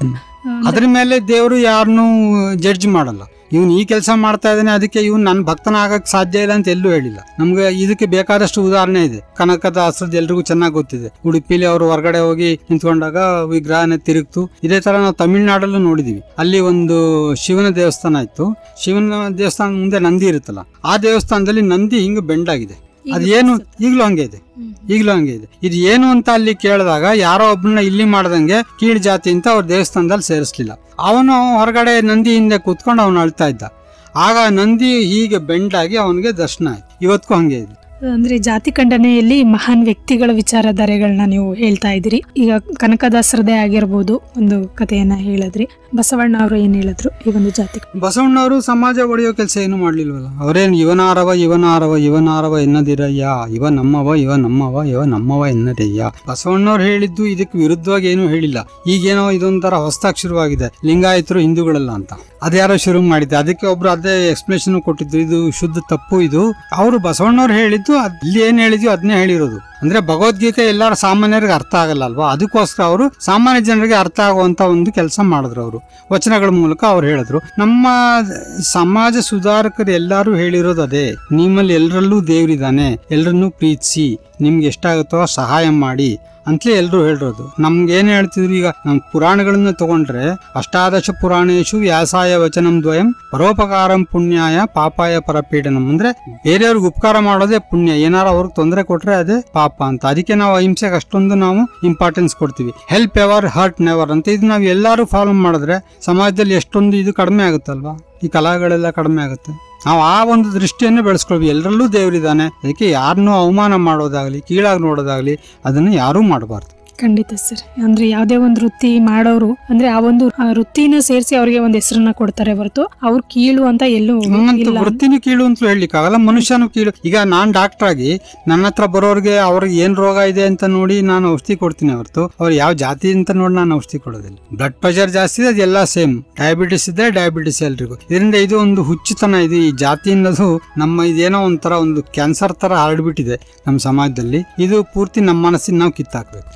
ಅದ್ರ ಮೇಲೆ ದೇವರು ಯಾರನ್ನೂ ಜಡ್ಜ್ ಮಾಡಲ್ಲ. ಇವನ್ ಈ ಕೆಲಸ ಮಾಡ್ತಾ ಇದ್ದಾನೆ ಅದಕ್ಕೆ ಇವನ್ ನನ್ನ ಭಕ್ತನ ಆಗಕ್ ಸಾಧ್ಯ ಇಲ್ಲ ಅಂತ ಎಲ್ಲೂ ಹೇಳಿಲ್ಲ. ನಮ್ಗೆ ಇದಕ್ಕೆ ಬೇಕಾದಷ್ಟು ಉದಾಹರಣೆ ಇದೆ. ಕನಕದಾಸರದ್ದು ಎಲ್ರಿಗೂ ಚೆನ್ನಾಗಿ ಗೊತ್ತಿದೆ. ಉಡುಪಿಲಿ ಅವರು ಹೊರಗಡೆ ಹೋಗಿ ನಿಂತ್ಕೊಂಡಾಗ ವಿಗ್ರಹನ ತಿರುಗ್ತು. ಇದೇ ತರ ನಾವು ತಮಿಳ್ನಾಡಲ್ಲೂ ನೋಡಿದೀವಿ. ಅಲ್ಲಿ ಒಂದು ಶಿವನ ದೇವಸ್ಥಾನ ಇತ್ತು. ಶಿವನ ದೇವಸ್ಥಾನ ಮುಂದೆ ನಂದಿ ಇರುತ್ತಲ್ಲ, ಆ ದೇವಸ್ಥಾನದಲ್ಲಿ ನಂದಿ ಹಿಂಗ್ ಬೆಂಡಾಗಿದೆ. ಅದೇನು ಈಗಲೂ ಹಂಗೆ ಇದೆ. ಇದು ಏನು ಅಂತ ಅಲ್ಲಿ ಕೇಳಿದಾಗ ಯಾರೋ ಒಬ್ಬನ ಇಲ್ಲಿ ಮಾಡ್ದಂಗೆ ಕೀಳ್ ಜಾತಿ ಅಂತ ಅವ್ರ ದೇವಸ್ಥಾನದಲ್ಲಿ ಸೇರಿಸ್ಲಿಲ್ಲ. ಅವನು ಹೊರಗಡೆ ನಂದಿ ಹಿಂದೆ ಕೂತ್ಕೊಂಡು ಅವನು ಅಳ್ತಾ ಇದ್ದ. ಆಗ ನಂದಿ ಹೀಗೆ ಬೆಂಡಾಗಿ ಅವನಿಗೆ ದರ್ಶನ ಆಯ್ತು. ಇವತ್ತಿಗೂ ಹಂಗೆ ಇದೆ. ಅಂದ್ರೆ ಜಾತಿ ಖಂಡನೆಯಲ್ಲಿ ಮಹಾನ್ ವ್ಯಕ್ತಿಗಳ ವಿಚಾರಧಾರೆಗಳನ್ನ ನೀವು ಹೇಳ್ತಾ ಇದ್ದೀರಿ. ಈಗ ಕನಕದಾಸರದೇ ಆಗಿರ್ಬೋದು ಒಂದು ಕಥೆಯನ್ನ ಹೇಳಿದ್ರಿ. ಬಸವಣ್ಣ ಅವರು ಏನ್ ಹೇಳಿದ್ರು ಈ ಒಂದು ಜಾತಿ? ಬಸವಣ್ಣವರು ಸಮಾಜ ಒಡೆಯೋ ಕೆಲಸ ಏನು ಮಾಡ್ಲಿಲ್ವಲ್ಲ. ಅವರೇನು ಇವನಾರವ ಎನ್ನದಿರಯ್ಯ, ಇವ ನಮ್ಮವ ಎನ್ನದಯ್ಯ. ಬಸವಣ್ಣವ್ರು ಹೇಳಿದ್ದು ಇದಕ್ಕೆ ವಿರುದ್ಧವಾಗಿ ಏನು ಹೇಳಿಲ್ಲ. ಈಗೇನೋ ಇದೊಂಥರ ಹೊಸದಾಗಿ ಶುರುವಾಗಿದೆ, ಲಿಂಗಾಯತರು ಹಿಂದೂಗಳಲ್ಲ ಅಂತ. ಅದ್ಯಾರೋ ಶುರು ಮಾಡಿದ್ದೆ. ಅದಕ್ಕೆ ಒಬ್ರು ಅದೇ ಎಕ್ಸ್ಪ್ಲೇಷನ್ ಕೊಟ್ಟಿದ್ರು, ಇದು ಶುದ್ಧ ತಪ್ಪು. ಇದು ಅವರು ಬಸವಣ್ಣವ್ರು ಹೇಳಿದ್ದು ಅಲ್ಲಿ ಏನ್ ಹೇಳಿದ್ಯೋ ಅದನ್ನೇ ಹೇಳಿರೋದು. ಅಂದ್ರೆ ಭಗವದ್ಗೀತೆ ಎಲ್ಲರ ಸಾಮಾನ್ಯರಿಗೆ ಅರ್ಥ ಆಗಲ್ಲ ಅಲ್ವಾ, ಅದಕ್ಕೋಸ್ಕರ ಅವರು ಸಾಮಾನ್ಯ ಜನರಿಗೆ ಅರ್ಥ ಆಗುವಂತ ಒಂದು ಕೆಲಸ ಮಾಡಿದ್ರು. ಅವರು ವಚನಗಳ ಮೂಲಕ ಅವ್ರು ಹೇಳಿದ್ರು. ನಮ್ಮ ಸಮಾಜ ಸುಧಾರಕರು ಎಲ್ಲರೂ ಹೇಳಿರೋದು ಅದೇ, ನಿಮ್ಮಲ್ಲಿ ಎಲ್ಲರಲ್ಲೂ ದೇವ್ರಿದಾನೆ, ಎಲ್ಲರನ್ನೂ ಪ್ರೀತಿಸಿ, ನಿಮ್ಗೆ ಎಷ್ಟಾಗುತ್ತೋ ಸಹಾಯ ಮಾಡಿ ಅಂತಲೇ ಎಲ್ಲರೂ ಹೇಳಿರೋದು. ನಮ್ಗೆ ಏನ್ ಹೇಳ್ತಿದ್ರು, ಈಗ ನಮ್ ಪುರಾಣಗಳನ್ನ ತಗೊಂಡ್ರೆ ಅಷ್ಟಾದಶ ಪುರಾಣೇಶು ವ್ಯಾಸಾಯ ವಚನಂ ದ್ವಯಂ ಪರೋಪಕಾರಂ ಪುಣ್ಯಾಯ ಪಾಪಾಯ ಪರಪೀಡನಂ. ಅಂದ್ರೆ ಬೇರೆಯವ್ರಿಗೆ ಉಪಕಾರ ಮಾಡೋದೇ ಪುಣ್ಯ, ಏನಾರ ಅವ್ರಿಗೆ ತೊಂದರೆ ಕೊಟ್ರೆ ಅದೇ ಪಾಪ ಅಂತ. ಅದಕ್ಕೆ ನಾವು ಅಹಿಂಸೆಗೆ ಅಷ್ಟೊಂದು ನಾವು ಇಂಪಾರ್ಟೆನ್ಸ್ ಕೊಡ್ತೀವಿ. ಹೆಲ್ಪ್ ಎವರ್ ಹರ್ಟ್ ನೆವರ್ ಅಂತ. ಇದು ನಾವು ಎಲ್ಲರೂ ಫಾಲೋ ಮಾಡಿದ್ರೆ ಸಮಾಜದಲ್ಲಿ ಎಷ್ಟೊಂದು ಇದು ಕಡಿಮೆ ಆಗುತ್ತಲ್ವಾ, ಈ ಕಲಾಗಳೆಲ್ಲ ಕಡಿಮೆ ಆಗುತ್ತೆ. ನಾವು ಆ ಒಂದು ದೃಷ್ಟಿಯನ್ನು ಬೆಳೆಸ್ಕೊಳ್ವಿ. ಎಲ್ಲರಲ್ಲೂ ದೇವರಿದ್ದಾನೆ, ಅದಕ್ಕೆ ಯಾರನ್ನೂ ಅವಮಾನ ಮಾಡೋದಾಗ್ಲಿ ಕೀಳಾಗಿ ನೋಡೋದಾಗ್ಲಿ ಅದನ್ನು ಯಾರೂ ಮಾಡಬಾರ್ದು. ಖಂಡಿತ ಸರ್. ಅಂದ್ರೆ ಯಾವ್ದೇ ಒಂದು ವೃತ್ತಿ ಮಾಡೋರು ಅಂದ್ರೆ ಆ ಒಂದು ವೃತ್ತಿನ ಸೇರಿಸಿ ಅವ್ರಿಗೆ ಒಂದು ಹೆಸರನ್ನ ಕೊಡ್ತಾರೆ ಹೊರತು ಅವ್ರು ಕೀಳು ಅಂತ ಎಲ್ಲೂ ವೃತ್ತಿನೂ ಕೀಳು ಅಂತ ಹೇಳಲಿಕ್ಕಾಗಲ್ಲ, ಮನುಷ್ಯನು ಕೀಳು. ಈಗ ನಾನ್ ಡಾಕ್ಟರ್ ಆಗಿ ನನ್ನ ಹತ್ರ ಬರೋರ್ಗೆ ಅವ್ರಿಗೆ ಏನ್ ರೋಗ ಇದೆ ಅಂತ ನೋಡಿ ನಾನು ಔಷಧಿ ಕೊಡ್ತೀನಿ ಹೊರತು ಅವ್ರು ಯಾವ ಜಾತಿ ಅಂತ ನೋಡಿ ನಾನು ಔಷಧಿ ಕೊಡೋದಿಲ್ಲ. ಬ್ಲಡ್ ಪ್ರೆಷರ್ ಜಾಸ್ತಿ ಇದೆ, ಅದೆಲ್ಲ ಸೇಮ್. ಡಯಾಬಿಟಿಸ್ ಇದೆ, ಡಯಾಬಿಟಿಸ್ ಎಲ್ರಿಗೂ. ಇದರಿಂದ ಇದು ಒಂದು ಹುಚ್ಚುತನ ಇದೆ. ಈ ಜಾತಿ ಅನ್ನೋದು ನಮ್ಮ ಇದೇನೋ ಒಂಥರ ಒಂದು ಕ್ಯಾನ್ಸರ್ ತರ ಹರಡ್ಬಿಟ್ಟಿದೆ ನಮ್ಮ ಸಮಾಜದಲ್ಲಿ. ಇದು ಪೂರ್ತಿ ನಮ್ಮ ಮನಸ್ಸಿನ ನಾವು ಕಿತ್ತಾಕ್ಬೇಕು.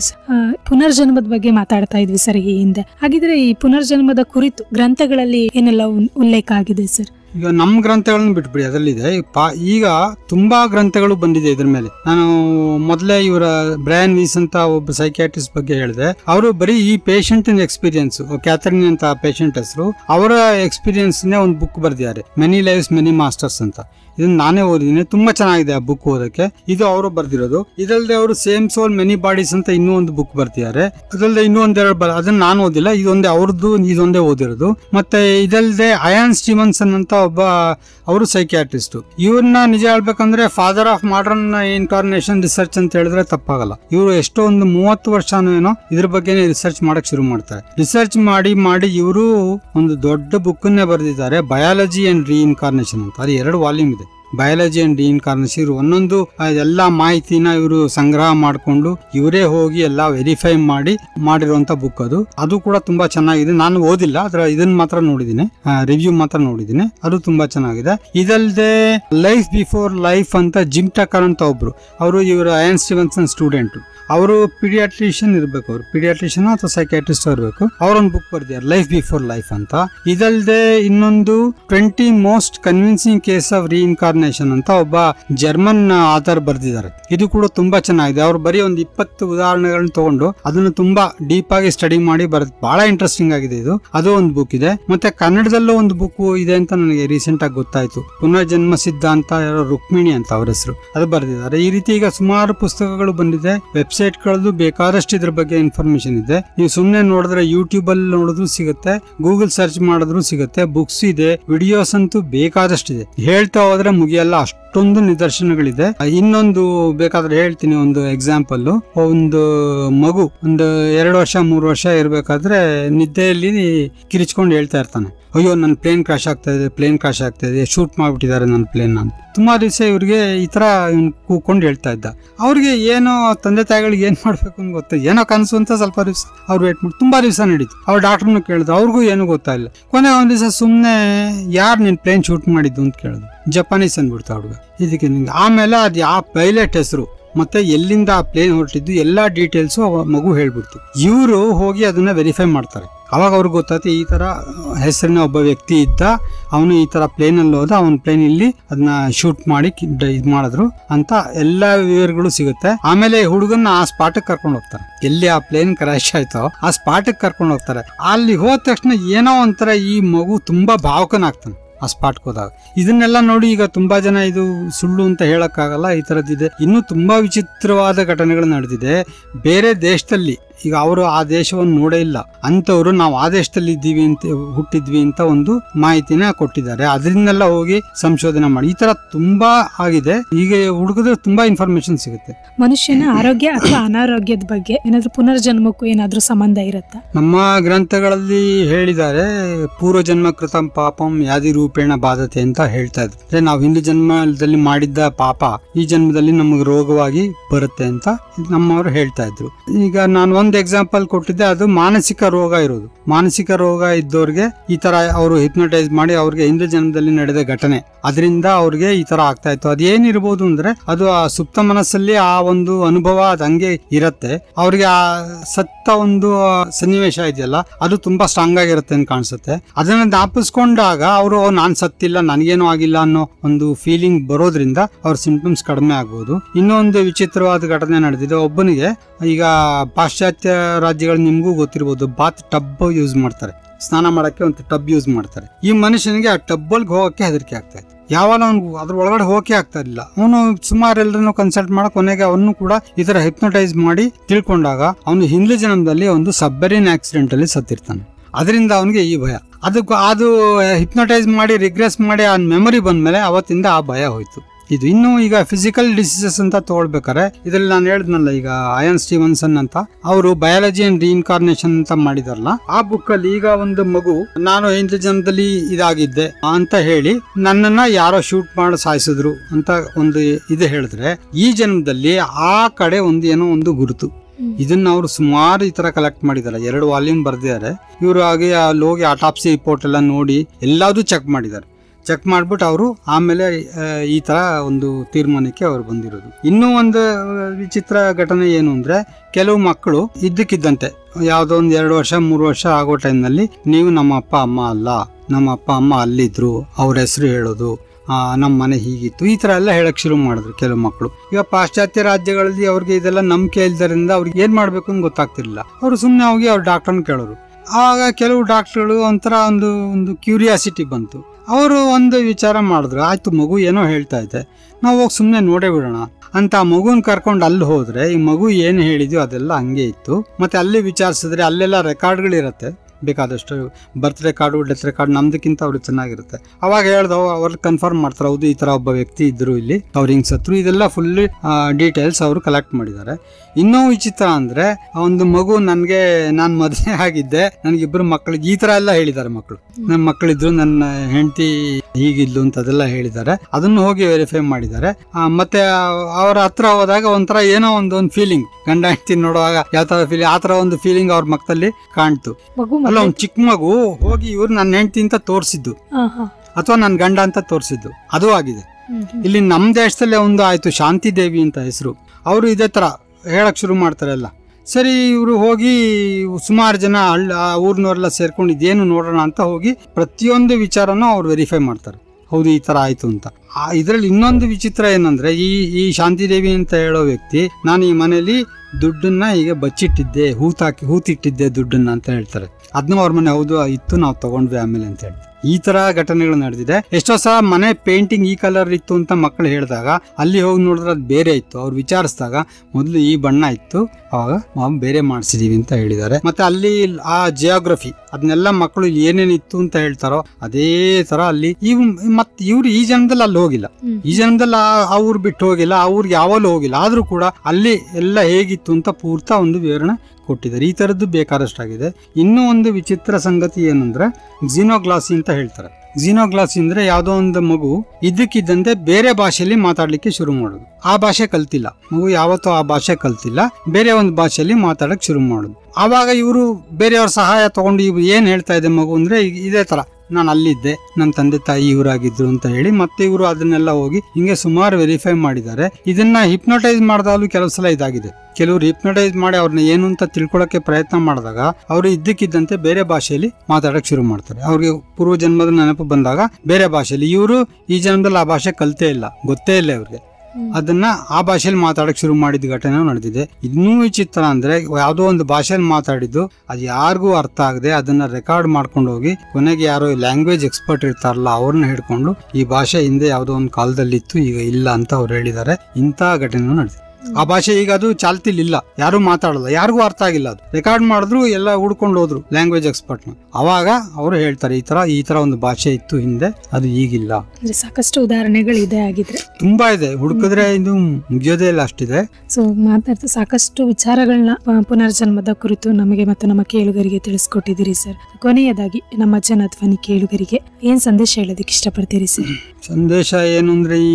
ಪುನರ್ಜನ್ಮದ ಬಗ್ಗೆ ಮಾತಾಡ್ತಾ ಇದ್ವಿ ಸರ್ ಈ ಹಿಂದೆ. ಹಾಗಿದ್ರೆ ಈ ಪುನರ್ಜನ್ಮದ ಕುರಿತು ಗ್ರಂಥಗಳಲ್ಲಿ ಏನೆಲ್ಲ ಉಲ್ಲೇಖ ಆಗಿದೆ ಸರ್? ಈಗ ನಮ್ಮ ಗ್ರಂಥಗಳನ್ನ ಬಿಟ್ಬಿಡಿ, ಅದರಲ್ಲಿದೆ. ಈಗ ತುಂಬಾ ಗ್ರಂಥಗಳು ಬಂದಿದೆ ಇದ್ರ ಮೇಲೆ. ನಾನು ಮೊದಲೇ ಇವರ ಬ್ರಯಾನ್ ವೀಸ್ ಅಂತ ಒಬ್ಬ ಸೈಕ್ಯಾಟ್ರಿಸ್ಟ್ ಬಗ್ಗೆ ಹೇಳಿದೆ. ಅವರು ಬರೀ ಈ ಪೇಷಂಟ್ ಇನ್ ಎಕ್ಸ್ಪೀರಿಯನ್ಸ್, ಕ್ಯಾಥರಿನ್ ಅಂತ ಪೇಷಂಟ್ ಹೆಸರು, ಅವರ ಎಕ್ಸ್ಪೀರಿಯನ್ಸ್ ಒಂದು ಬುಕ್ ಬರ್ದಿದ್ದಾರೆ, ಮೆನಿ ಲೈವ್ಸ್ ಮೆನಿ ಮಾಸ್ಟರ್ಸ್ ಅಂತ. ಇದನ್ನ ನಾನೇ ಓದಿದ್ದೀನಿ, ತುಂಬಾ ಚೆನ್ನಾಗಿದೆ ಆ ಬುಕ್ ಓದಕ್ಕೆ. ಇದು ಅವರು ಬರ್ದಿರೋದು. ಇದಲ್ಲದೆ ಅವರು ಸೇಮ್ ಸೋಲ್ ಮೆನಿ ಬಾಡೀಸ್ ಅಂತ ಇನ್ನೂ ಒಂದು ಬುಕ್ ಬರ್ತಿದ್ದಾರೆ. ಅದಲ್ಲದೆ ಇನ್ನೂ ಒಂದೆರಡು ಅದನ್ನ ನಾನು ಓದಿಲ್ಲ, ಇದೊಂದೇ ಅವ್ರದ್ದು, ಇದೊಂದೇ ಓದಿರೋದು. ಮತ್ತೆ ಇದಲ್ಲದೆ ಅಯಾನ್ ಸ್ಟೀವನ್ಸನ್ ಅಂತ ಒಬ್ಬ ಅವರು ಸೈಕ್ಯಾಟ್ರಿಸ್ಟ್. ಇವ್ರನ್ನ ನಿಜ ಹೇಳ್ಬೇಕಂದ್ರೆ father of modern incarnation research ಅಂತ ಹೇಳಿದ್ರೆ ತಪ್ಪಾಗಲ್ಲ. ಇವರು ಎಷ್ಟೋ ಒಂದು 30 ವರ್ಷನೂ ಏನೋ ಇದ್ರ ಬಗ್ಗೆ ರಿಸರ್ಚ್ ಮಾಡಕ್ ಶುರು ಮಾಡ್ತಾರೆ. ರಿಸರ್ಚ್ ಮಾಡಿ ಇವರು ಒಂದು ದೊಡ್ಡ ಬುಕ್ಕನ್ನೇ ಬರೆದಿದ್ದಾರೆ, ಬಯಾಲಜಿ ಅಂಡ್ ರೀಇನ್ಕಾರ್ನೇಷನ್ ಅಂತ. ಅದು 2 ವಾಲ್ಯೂಮ್ ಇದೆ. Biology and reincarnation. ಇವರು ಒಂದೊಂದು ಎಲ್ಲಾ ಮಾಹಿತಿನ ಇವರು ಸಂಗ್ರಹ ಮಾಡಿಕೊಂಡು ಇವರೇ ಹೋಗಿ ಎಲ್ಲ ವೆರಿಫೈ ಮಾಡಿರುವಂತ ಬುಕ್ ಅದು. ಅದು ಕೂಡ ತುಂಬಾ ಚೆನ್ನಾಗಿದೆ. ನಾನು ಓದಿಲ್ಲ, ಅದ್ರ ಇದನ್ನ ಮಾತ್ರ ನೋಡಿದ್ದೀನಿ, ರಿವ್ಯೂ ಮಾತ್ರ ನೋಡಿದ್ದೀನಿ. ಅದು ತುಂಬಾ ಚೆನ್ನಾಗಿದೆ. ಇದಲ್ಲದೆ ಲೈಫ್ ಬಿಫೋರ್ ಲೈಫ್ ಅಂತ ಜಿಮ್ ಟಕರ್ ಅಂತ ಒಬ್ರು, ಅವರು ಇವರು ಅಯಾನ್ ಸ್ಟೀವನ್ಸನ್ ಸ್ಟೂಡೆಂಟ್. ಅವರು ಪೀಡಿಯಾಟ್ರಿಷಿಯನ್ ಇರಬೇಕು, ಅವರು ಪೀಡಿಯಾಟ್ರಿಷಿಯನ್ ಅಥವಾ ಸೈಕ್ಯಾಟ್ರಿಸ್ಟ್ ಇರಬೇಕು. ಅವರೊಂದು ಬುಕ್ ಬರ್ದಿದ್ದಾರೆ, ಲೈಫ್ ಬಿಫೋರ್ ಲೈಫ್ ಅಂತ. ಇದಲ್ಲದೆ ಇನ್ನೊಂದು 20 most convincing case of reincarnation ಅಂತ ಒಬ್ಬ ಜರ್ಮನ್ ಆಥರ್ ಬರ್ದಿದ್ದಾರೆ. ಇದು ಕೂಡ ತುಂಬಾ ಚೆನ್ನಾಗಿದೆ. ಅವ್ರು ಬರೀ ಒಂದು 20 ಉದಾಹರಣೆಗಳನ್ನ ತಗೊಂಡು ಅದನ್ನು ತುಂಬಾ ಡೀಪ್ ಆಗಿ ಸ್ಟಡಿ ಮಾಡಿ ಬಹಳ ಇಂಟ್ರೆಸ್ಟಿಂಗ್ ಆಗಿದೆ ಇದು. ಅದು ಒಂದು ಬುಕ್ ಇದೆ. ಮತ್ತೆ ಕನ್ನಡದಲ್ಲೂ ಒಂದು ಬುಕ್ ಇದೆ ಅಂತ ನನಗೆ ರೀಸೆಂಟ್ ಆಗಿ ಗೊತ್ತಾಯ್ತು, ಪುನರ್ಜನ್ಮ ಸಿದ್ಧಾಂತ, ಯಾರೋ ರುಕ್ಮಿಣಿ ಅಂತ ಅವ್ರ ಹೆಸರು, ಅದು ಬರ್ದಿದ್ದಾರೆ. ಈ ರೀತಿ ಈಗ ಸುಮಾರು ಪುಸ್ತಕಗಳು ಬಂದಿದೆ. ವೆಬ್ಸೈಟ್ ಗಳದ್ದು ಬೇಕಾದಷ್ಟು ಇದ್ರ ಬಗ್ಗೆ ಇನ್ಫಾರ್ಮೇಶನ್ ಇದೆ. ನೀವು ಸುಮ್ನೆ ನೋಡಿದ್ರೆ ಯೂಟ್ಯೂಬ್ ಅಲ್ಲಿ ನೋಡಿದ್ರು ಸಿಗುತ್ತೆ, ಗೂಗಲ್ ಸರ್ಚ್ ಮಾಡಿದ್ರು ಸಿಗುತ್ತೆ, ಬುಕ್ಸ್ ಇದೆ, ವಿಡಿಯೋಸ್ ಅಂತೂ ಬೇಕಾದಷ್ಟಿದೆ. ಹೇಳ್ತಾ ಹೋದ್ರೆ ಮುಗಿಯಲ್ಲ, ಅಷ್ಟೊಂದು ನಿದರ್ಶನಗಳಿದೆ. ಇನ್ನೊಂದು ಬೇಕಾದ್ರೆ ಹೇಳ್ತೀನಿ, ಒಂದು ಎಕ್ಸಾಂಪಲ್. ಒಂದು ಮಗು ಒಂದು 2 ವರ್ಷ 3 ವರ್ಷ ಇರ್ಬೇಕಾದ್ರೆ ನಿದ್ದೆಯಲ್ಲಿ ಕಿರಿಚ್ಕೊಂಡು ಹೇಳ್ತಾ ಇರ್ತಾನೆ, ಅಯ್ಯೋ ನನ್ನ ಪ್ಲೇನ್ ಕ್ರಾಶ್ ಆಗ್ತಾ ಇದೆ, ಶೂಟ್ ಮಾಡ್ಬಿಟ್ಟಿದ್ದಾರೆ ನನ್ನ ಪ್ಲೇನ್ ಅಂತ. ತುಂಬಾ ದಿವಸ ಇವ್ರಿಗೆ ಈ ತರ ಕೂಕೊಂಡು ಹೇಳ್ತಾ ಇದ್ದ. ಅವ್ರಿಗೆ ಏನೋ ತಂದೆ ತಾಯಿಗಳಿಗೆ ಏನ್ ಮಾಡ್ಬೇಕು ಅಂತ ಗೊತ್ತ, ಏನೋ ಕನಸು ಅಂತ ಸ್ವಲ್ಪ ದಿವಸ ಅವ್ರು ವೇಟ್ ಮಾಡಿ ತುಂಬಾ ದಿವಸ ನಡೀತು. ಅವ್ರ ಡಾಕ್ಟರ್ನ ಕೇಳಿದ್ರು, ಅವ್ರಿಗೂ ಏನು ಗೊತ್ತಾಗಿಲ್ಲ. ಕೊನೆ ಒಂದ್ ದಿವಸ ಸುಮ್ನೆ ಯಾರು ನಿನ್ ಪ್ಲೇನ್ ಶೂಟ್ ಮಾಡಿದ್ದು ಅಂತ ಕೇಳಿದ್ರು. ಜಪಾನೀಸ್ ಅಂದ್ಬಿಡ್ತಾ ಹುಡುಗ. ಇದಕ್ಕೆ ನಿಂಗೆ ಆಮೇಲೆ ಅದು ಯಾವ ಪೈಲಟ್ ಹೆಸರು ಮತ್ತೆ ಎಲ್ಲಿಂದ ಆ ಪ್ಲೇನ್ ಹೊರಟಿದ್ದು ಎಲ್ಲಾ ಡೀಟೇಲ್ಸ್ ಮಗು ಹೇಳ್ಬಿಡ್ತು. ಇವರು ಹೋಗಿ ಅದನ್ನ ವೆರಿಫೈ ಮಾಡ್ತಾರೆ. ಅವಾಗ ಅವ್ರಿಗೆ ಗೊತ್ತಾಯ್ತು ಈ ತರ ಹೆಸರಿನ ಒಬ್ಬ ವ್ಯಕ್ತಿ ಇದ್ದ, ಅವನು ಈ ತರ ಪ್ಲೇನ್ ಅಲ್ಲಿ ಹೋದ, ಅವನ ಪ್ಲೇನ್ ಇಲ್ಲಿ ಅದನ್ನ ಶೂಟ್ ಮಾಡಿ ಇದ್ ಮಾಡಿದ್ರು ಅಂತ ಎಲ್ಲಾ ವಿವರಗಳು ಸಿಗುತ್ತೆ. ಆಮೇಲೆ ಹುಡುಗನ್ನ ಆ ಸ್ಪಾಟಕ್ಕೆ ಕರ್ಕೊಂಡು ಹೋಗ್ತಾರೆ, ಎಲ್ಲಿ ಆ ಪ್ಲೇನ್ ಕ್ರಾಶ್ ಆಯ್ತೋ ಆ ಸ್ಪಾಟಕ್ಕೆ ಕರ್ಕೊಂಡು ಹೋಗ್ತಾರೆ. ಅಲ್ಲಿ ಹೋದ ತಕ್ಷಣ ಏನೋ ಒಂಥರ ಈ ಮಗು ತುಂಬಾ ಭಾವುಕನಾಗ್ತಾನೆ ಆ ಸ್ಪಾಟ್ಗೆ ಹೋದಾಗ. ಇದನ್ನೆಲ್ಲ ನೋಡಿ ಈಗ ತುಂಬಾ ಜನ ಇದು ಸುಳ್ಳು ಅಂತ ಹೇಳಕ್ಕಾಗಲ್ಲ, ಈ ತರದ್ದಿದೆ. ಇನ್ನೂ ತುಂಬಾ ವಿಚಿತ್ರವಾದ ಘಟನೆಗಳು ನಡೆದಿದೆ ಬೇರೆ ದೇಶದಲ್ಲಿ. ಈಗ ಅವರು ಆ ದೇಶವನ್ನು ನೋಡೇ ಇಲ್ಲ ಅಂತವ್ರು ನಾವು ಆ ದೇಶದಲ್ಲಿ ಇದ್ದೀವಿ ಅಂತ ಹುಟ್ಟಿದ್ವಿ ಅಂತ ಒಂದು ಮಾಹಿತಿನ ಕೊಟ್ಟಿದ್ದಾರೆ. ಅದರಿಂದೆಲ್ಲ ಹೋಗಿ ಸಂಶೋಧನೆ ಮಾಡಿ ಈ ತರ ತುಂಬಾ ಆಗಿದೆ. ಈಗ ಹುಡುಗಿದ್ರೆ ತುಂಬಾ ಇನ್ಫಾರ್ಮೇಶನ್ ಸಿಗುತ್ತೆ. ಮನುಷ್ಯನ ಆರೋಗ್ಯ ಅಥವಾ ಅನಾರೋಗ್ಯದ ಬಗ್ಗೆ ಏನಾದ್ರೂ ಪುನರ್ಜನ್ಮಕ್ಕೂ ಏನಾದ್ರೂ ಸಂಬಂಧ ಇರುತ್ತಾ? ನಮ್ಮ ಗ್ರಂಥಗಳಲ್ಲಿ ಹೇಳಿದ್ದಾರೆ, ಪೂರ್ವ ಜನ್ಮ ಕೃತಂ ಪಾಪಂ ಯಾದಿ ರೂಪೇಣ ಬಾಧತೆ ಅಂತ ಹೇಳ್ತಾ ಇದ್ರು. ಅಂದ್ರೆ ನಾವು ಹಿಂದೂ ಜನ್ಮದಲ್ಲಿ ಮಾಡಿದ್ದ ಪಾಪ ಈ ಜನ್ಮದಲ್ಲಿ ನಮಗೆ ರೋಗವಾಗಿ ಬರುತ್ತೆ ಅಂತ ನಮ್ಮವರು ಹೇಳ್ತಾ ಇದ್ರು. ಈಗ ನಾನು ಒಂದು ಎಕ್ಸಾಂಪಲ್ ಕೊಟ್ಟಿದ್ದೆ, ಅದು ಮಾನಸಿಕ ರೋಗ ಇರೋದು. ಮಾನಸಿಕ ರೋಗ ಇದ್ದವ್ರಿಗೆ ಈ ತರ ಅವರು ಹಿಪ್ನೋಟೈಸ್ ಮಾಡಿ ಅವ್ರಿಗೆ ಹಿಂದೂ ಜನ್ಮದಲ್ಲಿ ನಡೆದ ಘಟನೆ, ಅದರಿಂದ ಅವ್ರಿಗೆ ಈ ತರ ಆಗ್ತಾ ಇತ್ತು. ಅದೇನಿರ್ಬೋದು ಅಂದ್ರೆ ಅದು ಆ ಸುಪ್ತ ಮನಸ್ಸಲ್ಲಿ ಆ ಒಂದು ಅನುಭವ ಅದು ಹಂಗೆ ಇರತ್ತೆ. ಅವ್ರಿಗೆ ಆ ಸತ್ತ ಒಂದು ಸನ್ನಿವೇಶ ಇದೆಯಲ್ಲ ಅದು ತುಂಬಾ ಸ್ಟ್ರಾಂಗ್ ಆಗಿರುತ್ತೆ ಅಂತ ಕಾಣಿಸುತ್ತೆ. ಅದನ್ನ ಜ್ಞಾಪಿಸ್ಕೊಂಡಾಗ ಅವರು ನಾನ್ ಸತ್ತಿಲ್ಲ, ನನಗೇನು ಆಗಿಲ್ಲ ಅನ್ನೋ ಒಂದು ಫೀಲಿಂಗ್ ಬರೋದ್ರಿಂದ ಅವ್ರ ಸಿಂಪ್ಟಮ್ಸ್ ಕಡಿಮೆ ಆಗ್ಬೋದು. ಇನ್ನೊಂದು ವಿಚಿತ್ರವಾದ ಘಟನೆ ನಡೆದಿದೆ. ಒಬ್ಬನಿಗೆ ಈಗ ಪಾಶ್ಚಾತ್ಯ ರಾಜ್ಯಗಳು ನಿಮ್ಗೂ ಗೊತ್ತಿರ್ಬೋದು, ಬಾತ್ ಟಬ್ ಯೂಸ್ ಮಾಡ್ತಾರೆ, ಸ್ನಾನ ಮಾಡಕ್ಕೆ ಒಂದು ಟಬ್ ಯೂಸ್ ಮಾಡ್ತಾರೆ. ಈ ಮನುಷ್ಯನಿಗೆ ಆ ಟಬ್ ಅಲ್ಲಿ ಹೋಗಕ್ಕೆ ಹೆದರಿಕೆ ಆಗ್ತಾ ಇತ್ತು. ಯಾವಾಗ ಅವ್ನು ಅದ್ರ ಒಳಗಡೆ ಹೋಗಕ್ಕೆ ಆಗ್ತಾ ಇರಲಿಲ್ಲ. ಅವನು ಸುಮಾರು ಎಲ್ಲರನ್ನು ಕನ್ಸಲ್ಟ್ ಮಾಡೋ ಕೊನೆಗೆ ಅವನು ಕೂಡ ಈ ತರ ಹಿಪ್ನೋಟೈಸ್ ಮಾಡಿ ತಿಳ್ಕೊಂಡಾಗ ಅವನು ಹಿಂದ್ಲ ಜನ್ಮದಲ್ಲಿ ಒಂದು ಸಬ್ಮರೀನ್ ಆಕ್ಸಿಡೆಂಟ್ ಅಲ್ಲಿ ಸತ್ತಿರ್ತಾನೆ. ಅದರಿಂದ ಅವನಿಗೆ ಈ ಭಯ. ಅದು ಹಿಪ್ನೋಟೈಸ್ ಮಾಡಿ ರಿಗ್ರೆಸ್ ಮಾಡಿ ಆ ಮೆಮೊರಿ ಬಂದ್ಮೇಲೆ ಅವತ್ತಿಂದ ಆ ಭಯ ಹೋಯ್ತು. ಇದು ಇನ್ನು ಈಗ ಫಿಸಿಕಲ್ ಡಿಸೀಸಸ್ ಅಂತ ತಗೊಳ್ಬೇಕಾರೆ ಇದ್ರಲ್ಲಿ ನಾನು ಹೇಳಿದ್ನಲ್ಲ, ಈಗ ಅಯಾನ್ ಸ್ಟೀವನ್ಸನ್ ಅಂತ ಅವರು ಬಯಾಲಜಿ ಅಂಡ್ ರೀಇನ್ಕಾರ್ನೇಷನ್ ಅಂತ ಮಾಡಿದಾರಲ್ಲ, ಆ ಬುಕ್ ಅಲ್ಲಿ ಈಗ ಒಂದು ಮಗು ನಾನು ಹಿಂದಿನ ಜನ್ಮದಲ್ಲಿ ಇದಾಗಿದ್ದೆ ಅಂತ ಹೇಳಿ ನನ್ನನ್ನ ಯಾರೋ ಶೂಟ್ ಮಾಡಿ ಸಾಯಿಸಿದ್ರು ಅಂತ ಒಂದು ಇದು ಹೇಳಿದ್ರೆ, ಈ ಜನ್ಮದಲ್ಲಿ ಆ ಕಡೆ ಒಂದು ಏನೋ ಒಂದು ಗುರುತು. ಇದನ್ನ ಅವರು ಸುಮಾರು ಈ ತರ ಕಲೆಕ್ಟ್ ಮಾಡಿದ್ದಾರೆ, 2 ವಾಲ್ಯೂಮ್ ಬರ್ದಿದ್ದಾರೆ. ಇವರು ಹಾಗೆ ಅಲ್ಲಿ ಹೋಗಿ ಆಟಾಪ್ಸಿ ರಿಪೋರ್ಟ್ ಎಲ್ಲ ನೋಡಿ ಎಲ್ಲಾದ್ರು ಚೆಕ್ ಮಾಡಿದ್ದಾರೆ. ಚೆಕ್ ಮಾಡ್ಬಿಟ್ಟು ಅವರು ಆಮೇಲೆ ಈ ತರ ಒಂದು ತೀರ್ಮಾನಕ್ಕೆ ಅವರು ಬಂದಿರೋದು. ಇನ್ನೂ ಒಂದು ವಿಚಿತ್ರ ಘಟನೆ ಏನು ಅಂದ್ರೆ, ಕೆಲವು ಮಕ್ಕಳು ಇದ್ದಕ್ಕಿದ್ದಂತೆ ಯಾವ್ದೋ ಒಂದು 2 ವರ್ಷ 3 ವರ್ಷ ಆಗೋ ಟೈಮ್ನಲ್ಲಿ ನೀವು ನಮ್ಮ ಅಪ್ಪ ಅಮ್ಮ ಅಲ್ಲ, ನಮ್ಮ ಅಪ್ಪ ಅಮ್ಮ ಅಲ್ಲಿದ್ರು, ಅವ್ರ ಹೆಸರು ಹೇಳೋದು, ನಮ್ಮ ಮನೆ ಹೀಗಿತ್ತು, ಈ ತರ ಎಲ್ಲ ಹೇಳಕ್ ಶುರು ಮಾಡಿದ್ರು ಕೆಲವು ಮಕ್ಕಳು. ಈಗ ಪಾಶ್ಚಾತ್ಯ ರಾಜ್ಯಗಳಲ್ಲಿ ಅವ್ರಿಗೆ ಇದೆಲ್ಲ ನಂಬಿಕೆ ಇಲ್ದರಿಂದ ಅವ್ರಿಗೆ ಏನ್ ಮಾಡ್ಬೇಕು ಅಂತ ಗೊತ್ತಾಗ್ತಿರ್ಲಿಲ್ಲ. ಅವರು ಸುಮ್ಮನೆ ಹೋಗಿ ಅವ್ರ ಡಾಕ್ಟರ್ನ ಕೇಳೋರು. ಆಗ ಕೆಲವು ಡಾಕ್ಟರ್ಗಳು ಒಂಥರ ಒಂದು ಕ್ಯೂರಿಯಾಸಿಟಿ ಬಂತು. ಅವರು ಒಂದು ವಿಚಾರ ಮಾಡಿದ್ರು, ಆಯ್ತು ಮಗು ಏನೋ ಹೇಳ್ತಾ ಇದೆ, ನಾವು ಹೋಗಿ ಸುಮ್ಮನೆ ನೋಡೇ ಬಿಡೋಣ ಅಂತ ಆ ಮಗುನ್ ಕರ್ಕೊಂಡು ಅಲ್ಲಿ ಹೋದ್ರೆ ಈ ಮಗು ಏನು ಹೇಳಿದ್ಯೋ ಅದೆಲ್ಲ ಹಂಗೆ ಇತ್ತು. ಮತ್ತೆ ಅಲ್ಲಿ ವಿಚಾರಿಸಿದ್ರೆ ಅಲ್ಲೆಲ್ಲ ರೆಕಾರ್ಡ್ಗಳಿರತ್ತೆ, ಬೇಕಾದಷ್ಟು ಬರ್ತ್ ರೆಕಾರ್ಡು, ಡೆತ್ ರೆಕಾರ್ಡ್ ನಮ್ದಕ್ಕಿಂತ ಅವ್ರಿಗೆ ಚೆನ್ನಾಗಿರುತ್ತೆ. ಅವಾಗ ಹೇಳ್ದವು, ಅವ್ರು ಕನ್ಫರ್ಮ್ ಮಾಡ್ತಾರೆ, ಹೌದು ಈ ತರ ಒಬ್ಬ ವ್ಯಕ್ತಿ ಇದ್ರು ಇಲ್ಲಿ, ಅವ್ರು ಹಿಂಗ್ ಸತ್ರು, ಇದೆಲ್ಲ ಫುಲ್ ಡೀಟೇಲ್ಸ್ ಅವರು ಕಲೆಕ್ಟ್ ಮಾಡಿದ್ದಾರೆ. ಇನ್ನೂ ವಿಚಿತ್ರ ಅಂದ್ರೆ, ಒಂದು ಮಗು ನಾನು ಮದುವೆ ಆಗಿದ್ದೆ, ನನಗಿಬ್ರು ಮಕ್ಕಳಿಗೆ ಈ ತರ ಎಲ್ಲ ಹೇಳಿದ್ದಾರೆ ಮಕ್ಕಳು, ನನ್ನ ಮಕ್ಕಳಿದ್ರು, ನನ್ನ ಹೆಂಡತಿ ಹೀಗಿದ್ಲು ಅಂತ ಅದೆಲ್ಲ ಹೇಳಿದ್ದಾರೆ. ಅದನ್ನು ಹೋಗಿ ವೆರಿಫೈ ಮಾಡಿದ್ದಾರೆ. ಮತ್ತೆ ಅವ್ರ ಹತ್ರ ಹೋದಾಗ ಒಂಥರ ಏನೋ ಒಂದು ಫೀಲಿಂಗ್, ಗಂಡ ಹೆಂಡತಿ ನೋಡುವಾಗ ಯಾವ ತರ ಫೀಲಿಂಗ್, ಆ ತರ ಒಂದು ಫೀಲಿಂಗ್ ಅವ್ರ ಮಕ್ಕಳಲ್ಲಿ ಕಾಣ್ತು. ಅಲ್ಲ, ಒಂದು ಚಿಕ್ಕ ಮಗು ಹೋಗಿ ಇವ್ರು ನನ್ನ ಹೆಂಡತಿ ಅಂತ ತೋರಿಸಿದ್ದು ಅಥವಾ ನನ್ನ ಗಂಡ ಅಂತ ತೋರಿಸಿದ್ದು ಅದು ಆಗಿದೆ. ಇಲ್ಲಿ ನಮ್ಮ ದೇಶದಲ್ಲಿ ಒಂದು ಆಯ್ತು, ಶಾಂತಿ ದೇವಿ ಅಂತ ಹೆಸರು, ಅವರು ಇದೇ ತರ ಹೇಳಕ್ ಶುರು ಮಾಡ್ತಾರೆ ಎಲ್ಲ. ಸರಿ, ಇವರು ಹೋಗಿ ಸುಮಾರು ಜನ ಊರ್ನವರೆಲ್ಲ ಸೇರ್ಕೊಂಡು ಇದೇನು ನೋಡೋಣ ಅಂತ ಹೋಗಿ ಪ್ರತಿಯೊಂದು ವಿಚಾರನೂ ಅವ್ರು ವೆರಿಫೈ ಮಾಡ್ತಾರೆ, ಹೌದು ಈ ತರ ಆಯ್ತು ಅಂತ. ಇದರಲ್ಲಿ ಇನ್ನೊಂದು ವಿಚಿತ್ರ ಏನಂದ್ರೆ, ಈ ಶಾಂತಿದೇವಿ ಅಂತ ಹೇಳೋ ವ್ಯಕ್ತಿ, ನಾನು ಈ ಮನೆಯಲ್ಲಿ ದುಡ್ಡನ್ನ ಈಗ ಬಚ್ಚಿಟ್ಟಿದ್ದೆ, ಹೂತಿಟ್ಟಿದ್ದೆ ದುಡ್ಡನ್ನ ಅಂತ ಹೇಳ್ತಾರೆ. ಅದನ್ನ ಅವ್ರ ಮನೆ ಹೌದು ಇತ್ತು, ನಾವು ತಗೊಂಡ್ವಿ ಆಮೇಲೆ ಅಂತ ಹೇಳ್ತಾರೆ. ಈ ತರ ಘಟನೆಗಳು ನಡೆದಿದೆ. ಎಷ್ಟೋ ಸಲ ಮನೆ ಪೇಂಟಿಂಗ್ ಈ ಕಲರ್ ಇತ್ತು ಅಂತ ಮಕ್ಕಳು ಹೇಳಿದಾಗ ಅಲ್ಲಿ ಹೋಗಿ ನೋಡಿದ್ರೆ ಅದು ಬೇರೆ ಇತ್ತು. ಅವ್ರು ವಿಚಾರಿಸಿದಾಗ ಮೊದಲು ಈ ಬಣ್ಣ ಇತ್ತು, ಅವಾಗ ಬೇರೆ ಮಾಡಿಸಿದೀವಿ ಅಂತ ಹೇಳಿದ್ದಾರೆ. ಮತ್ತೆ ಅಲ್ಲಿ ಆ ಜಿಯೋಗ್ರಫಿ ಅದನ್ನೆಲ್ಲ ಮಕ್ಕಳು ಏನೇನಿತ್ತು ಅಂತ ಹೇಳ್ತಾರೋ ಅದೇ ತರ ಅಲ್ಲಿ ಮತ್ತೆ ಇವ್ರು ಈ ಜನ್ಮದಲ್ಲಿ ಅಲ್ಲಿ ಹೋಗಿಲ್ಲ, ಈ ಜನ್ಮದಲ್ಲಿ ಆ ಊರು ಬಿಟ್ಟು ಹೋಗಿಲ್ಲ, ಆ ಊರಿಗೆ ಯಾವಾಗಲೂ ಹೋಗಿಲ್ಲ, ಆದ್ರೂ ಕೂಡ ಅಲ್ಲಿ ಎಲ್ಲ ಹೇಗಿತ್ತು ಅಂತ ಪೂರ್ತಿ ಒಂದು ವಿವರಣೆ ಕೊಟ್ಟಿದ್ದಾರೆ. ಈ ತರದ್ದು ಬೇಕಾದಷ್ಟಾಗಿದೆ. ಇನ್ನೂ ಒಂದು ವಿಚಿತ್ರ ಸಂಗತಿ ಏನಂದ್ರೆ, ಝೀನೋಗ್ಲಾಸಿ ಅಂತ ಹೇಳ್ತಾರೆ. ಝೀನೋಗ್ಲಾಸಿ ಅಂದ್ರೆ ಯಾವ್ದೋ ಒಂದು ಮಗು ಇದ್ದಕ್ಕಿದ್ದಂತೆ ಬೇರೆ ಭಾಷೆಯಲ್ಲಿ ಮಾತಾಡ್ಲಿಕ್ಕೆ ಶುರು ಮಾಡೋದು. ಆ ಭಾಷೆ ಕಲ್ತಿಲ್ಲ ಮಗು, ಯಾವತ್ತೂ ಆ ಭಾಷೆ ಕಲ್ತಿಲ್ಲ, ಬೇರೆ ಒಂದು ಭಾಷೆಯಲ್ಲಿ ಮಾತಾಡಕ್ ಶುರು ಮಾಡೋದು. ಆವಾಗ ಇವರು ಬೇರೆಯವ್ರ ಸಹಾಯ ತಗೊಂಡು ಇವ್ರು ಏನ್ ಹೇಳ್ತಾ ಇದೆ ಮಗು ಅಂದ್ರೆ ಇದೇ ತರ ನಾನು ಅಲ್ಲಿದ್ದೆ, ನನ್ನ ತಂದೆ ತಾಯಿ ಇವರಾಗಿದ್ರು ಅಂತ ಹೇಳಿ ಮತ್ತೆ ಇವರು ಅದನ್ನೆಲ್ಲ ಹೋಗಿ ಹಿಂಗೆ ಸುಮಾರು ವೆರಿಫೈ ಮಾಡಿದ್ದಾರೆ. ಇದನ್ನ ಹಿಪ್ನೋಟೈಸ್ ಮಾಡಿದಾಗಲೂ ಕೆಲವು ಸಲ ಇದಾಗಿದೆ. ಕೆಲವರು ಹಿಪ್ನೋಟೈಸ್ ಮಾಡಿ ಅವ್ರನ್ನ ಏನು ಅಂತ ತಿಳ್ಕೊಳಕ್ಕೆ ಪ್ರಯತ್ನ ಮಾಡಿದಾಗ ಅವರು ಇದ್ದಕ್ಕಿದ್ದಂತೆ ಬೇರೆ ಭಾಷೆಯಲ್ಲಿ ಮಾತಾಡಕ್ ಶುರು ಮಾಡ್ತಾರೆ. ಅವ್ರಿಗೆ ಪೂರ್ವ ಜನ್ಮದ ನೆನಪು ಬಂದಾಗ ಬೇರೆ ಭಾಷೆಯಲ್ಲಿ, ಇವರು ಈ ಜನ್ಮದಲ್ಲಿ ಆ ಭಾಷೆ ಕಲ್ತೇ ಇಲ್ಲ, ಗೊತ್ತೇ ಇಲ್ಲ ಇವ್ರಿಗೆ. ಅದನ್ನ ಆ ಭಾಷೆಯಲ್ಲಿ ಮಾತಾಡಕ್ ಶುರು ಮಾಡಿದ ಘಟನೆ ನಡೆದಿದೆ. ಇನ್ನೂ ವಿಚಿತ್ರ ಅಂದ್ರೆ ಯಾವುದೋ ಒಂದು ಭಾಷೆಯಲ್ಲಿ ಮಾತಾಡಿದ್ದು ಅದು ಯಾರಿಗೂ ಅರ್ಥ ಆಗದೆ ಅದನ್ನ ರೆಕಾರ್ಡ್ ಮಾಡ್ಕೊಂಡು ಹೋಗಿ ಕೊನೆಗೆ ಯಾರೋ ಲ್ಯಾಂಗ್ವೇಜ್ ಎಕ್ಸ್ಪರ್ಟ್ ಇರ್ತಾರಲ್ಲ ಅವ್ರನ್ನ ಹಿಡ್ಕೊಂಡು ಈ ಭಾಷೆ ಹಿಂದೆ ಯಾವುದೋ ಒಂದು ಕಾಲದಲ್ಲಿ ಇತ್ತು, ಈಗ ಇಲ್ಲ ಅಂತ ಅವ್ರು ಹೇಳಿದ್ದಾರೆ. ಇಂತಹ ಘಟನೆ ನಡೆದಿದೆ. ಆ ಭಾಷೆ ಈಗ ಅದು ಚಾಲ್ತಿಲಿ ಇಲ್ಲ, ಯಾರು ಮಾತಾಡಲ್ಲ, ಯಾರಿಗೂ ಅರ್ಥ ಆಗಿಲ್ಲ. ಅದು ರೆಕಾರ್ಡ್ ಮಾಡಿದ್ರು ಎಲ್ಲ ಹುಡ್ಕೊಂಡು ಹೋದ್ರು ಲ್ಯಾಂಗ್ವೇಜ್ ಎಕ್ಸ್ಪರ್ಟ್ನ. ಅವಾಗ ಅವರು ಹೇಳ್ತಾರೆ ಈ ತರ ಒಂದು ಭಾಷೆ ಇತ್ತು ಹಿಂದೆ, ಅದು ಈಗಿಲ್ಲ. ಸಾಕಷ್ಟು ಉದಾಹರಣೆಗಳು ಇದೆ, ಆಗಿದ್ರೆ ತುಂಬಾ ಇದೆ, ಹುಡುಕಿದ್ರೆ ಇದು ಮುಗಿಯೋದೇ ಇಲ್ಲ, ಅಷ್ಟಿದೆ. ಸೊ ಮಾತಾಡ್ತಾ ಸಾಕಷ್ಟು ವಿಚಾರಗಳನ್ನ ಪುನರ್ಜನ್ಮದ ಕುರಿತು ನಮಗೆ ಮತ್ತು ನಮ್ಮ ಕೇಳುಗರಿಗೆ ತಿಳಿಸ್ಕೊಟ್ಟಿದ್ದೀರಿ ಸರ್. ಕೊನೆಯದಾಗಿ ನಮ್ಮ ಜನಧ್ವನಿ ಕೇಳುಗರಿಗೆ ಏನ್ ಸಂದೇಶ ಹೇಳೋದಕ್ಕೆ ಇಷ್ಟಪಡ್ತೀರಿ ಸರ್? ಸಂದೇಶ ಏನು ಅಂದ್ರೆ, ಈ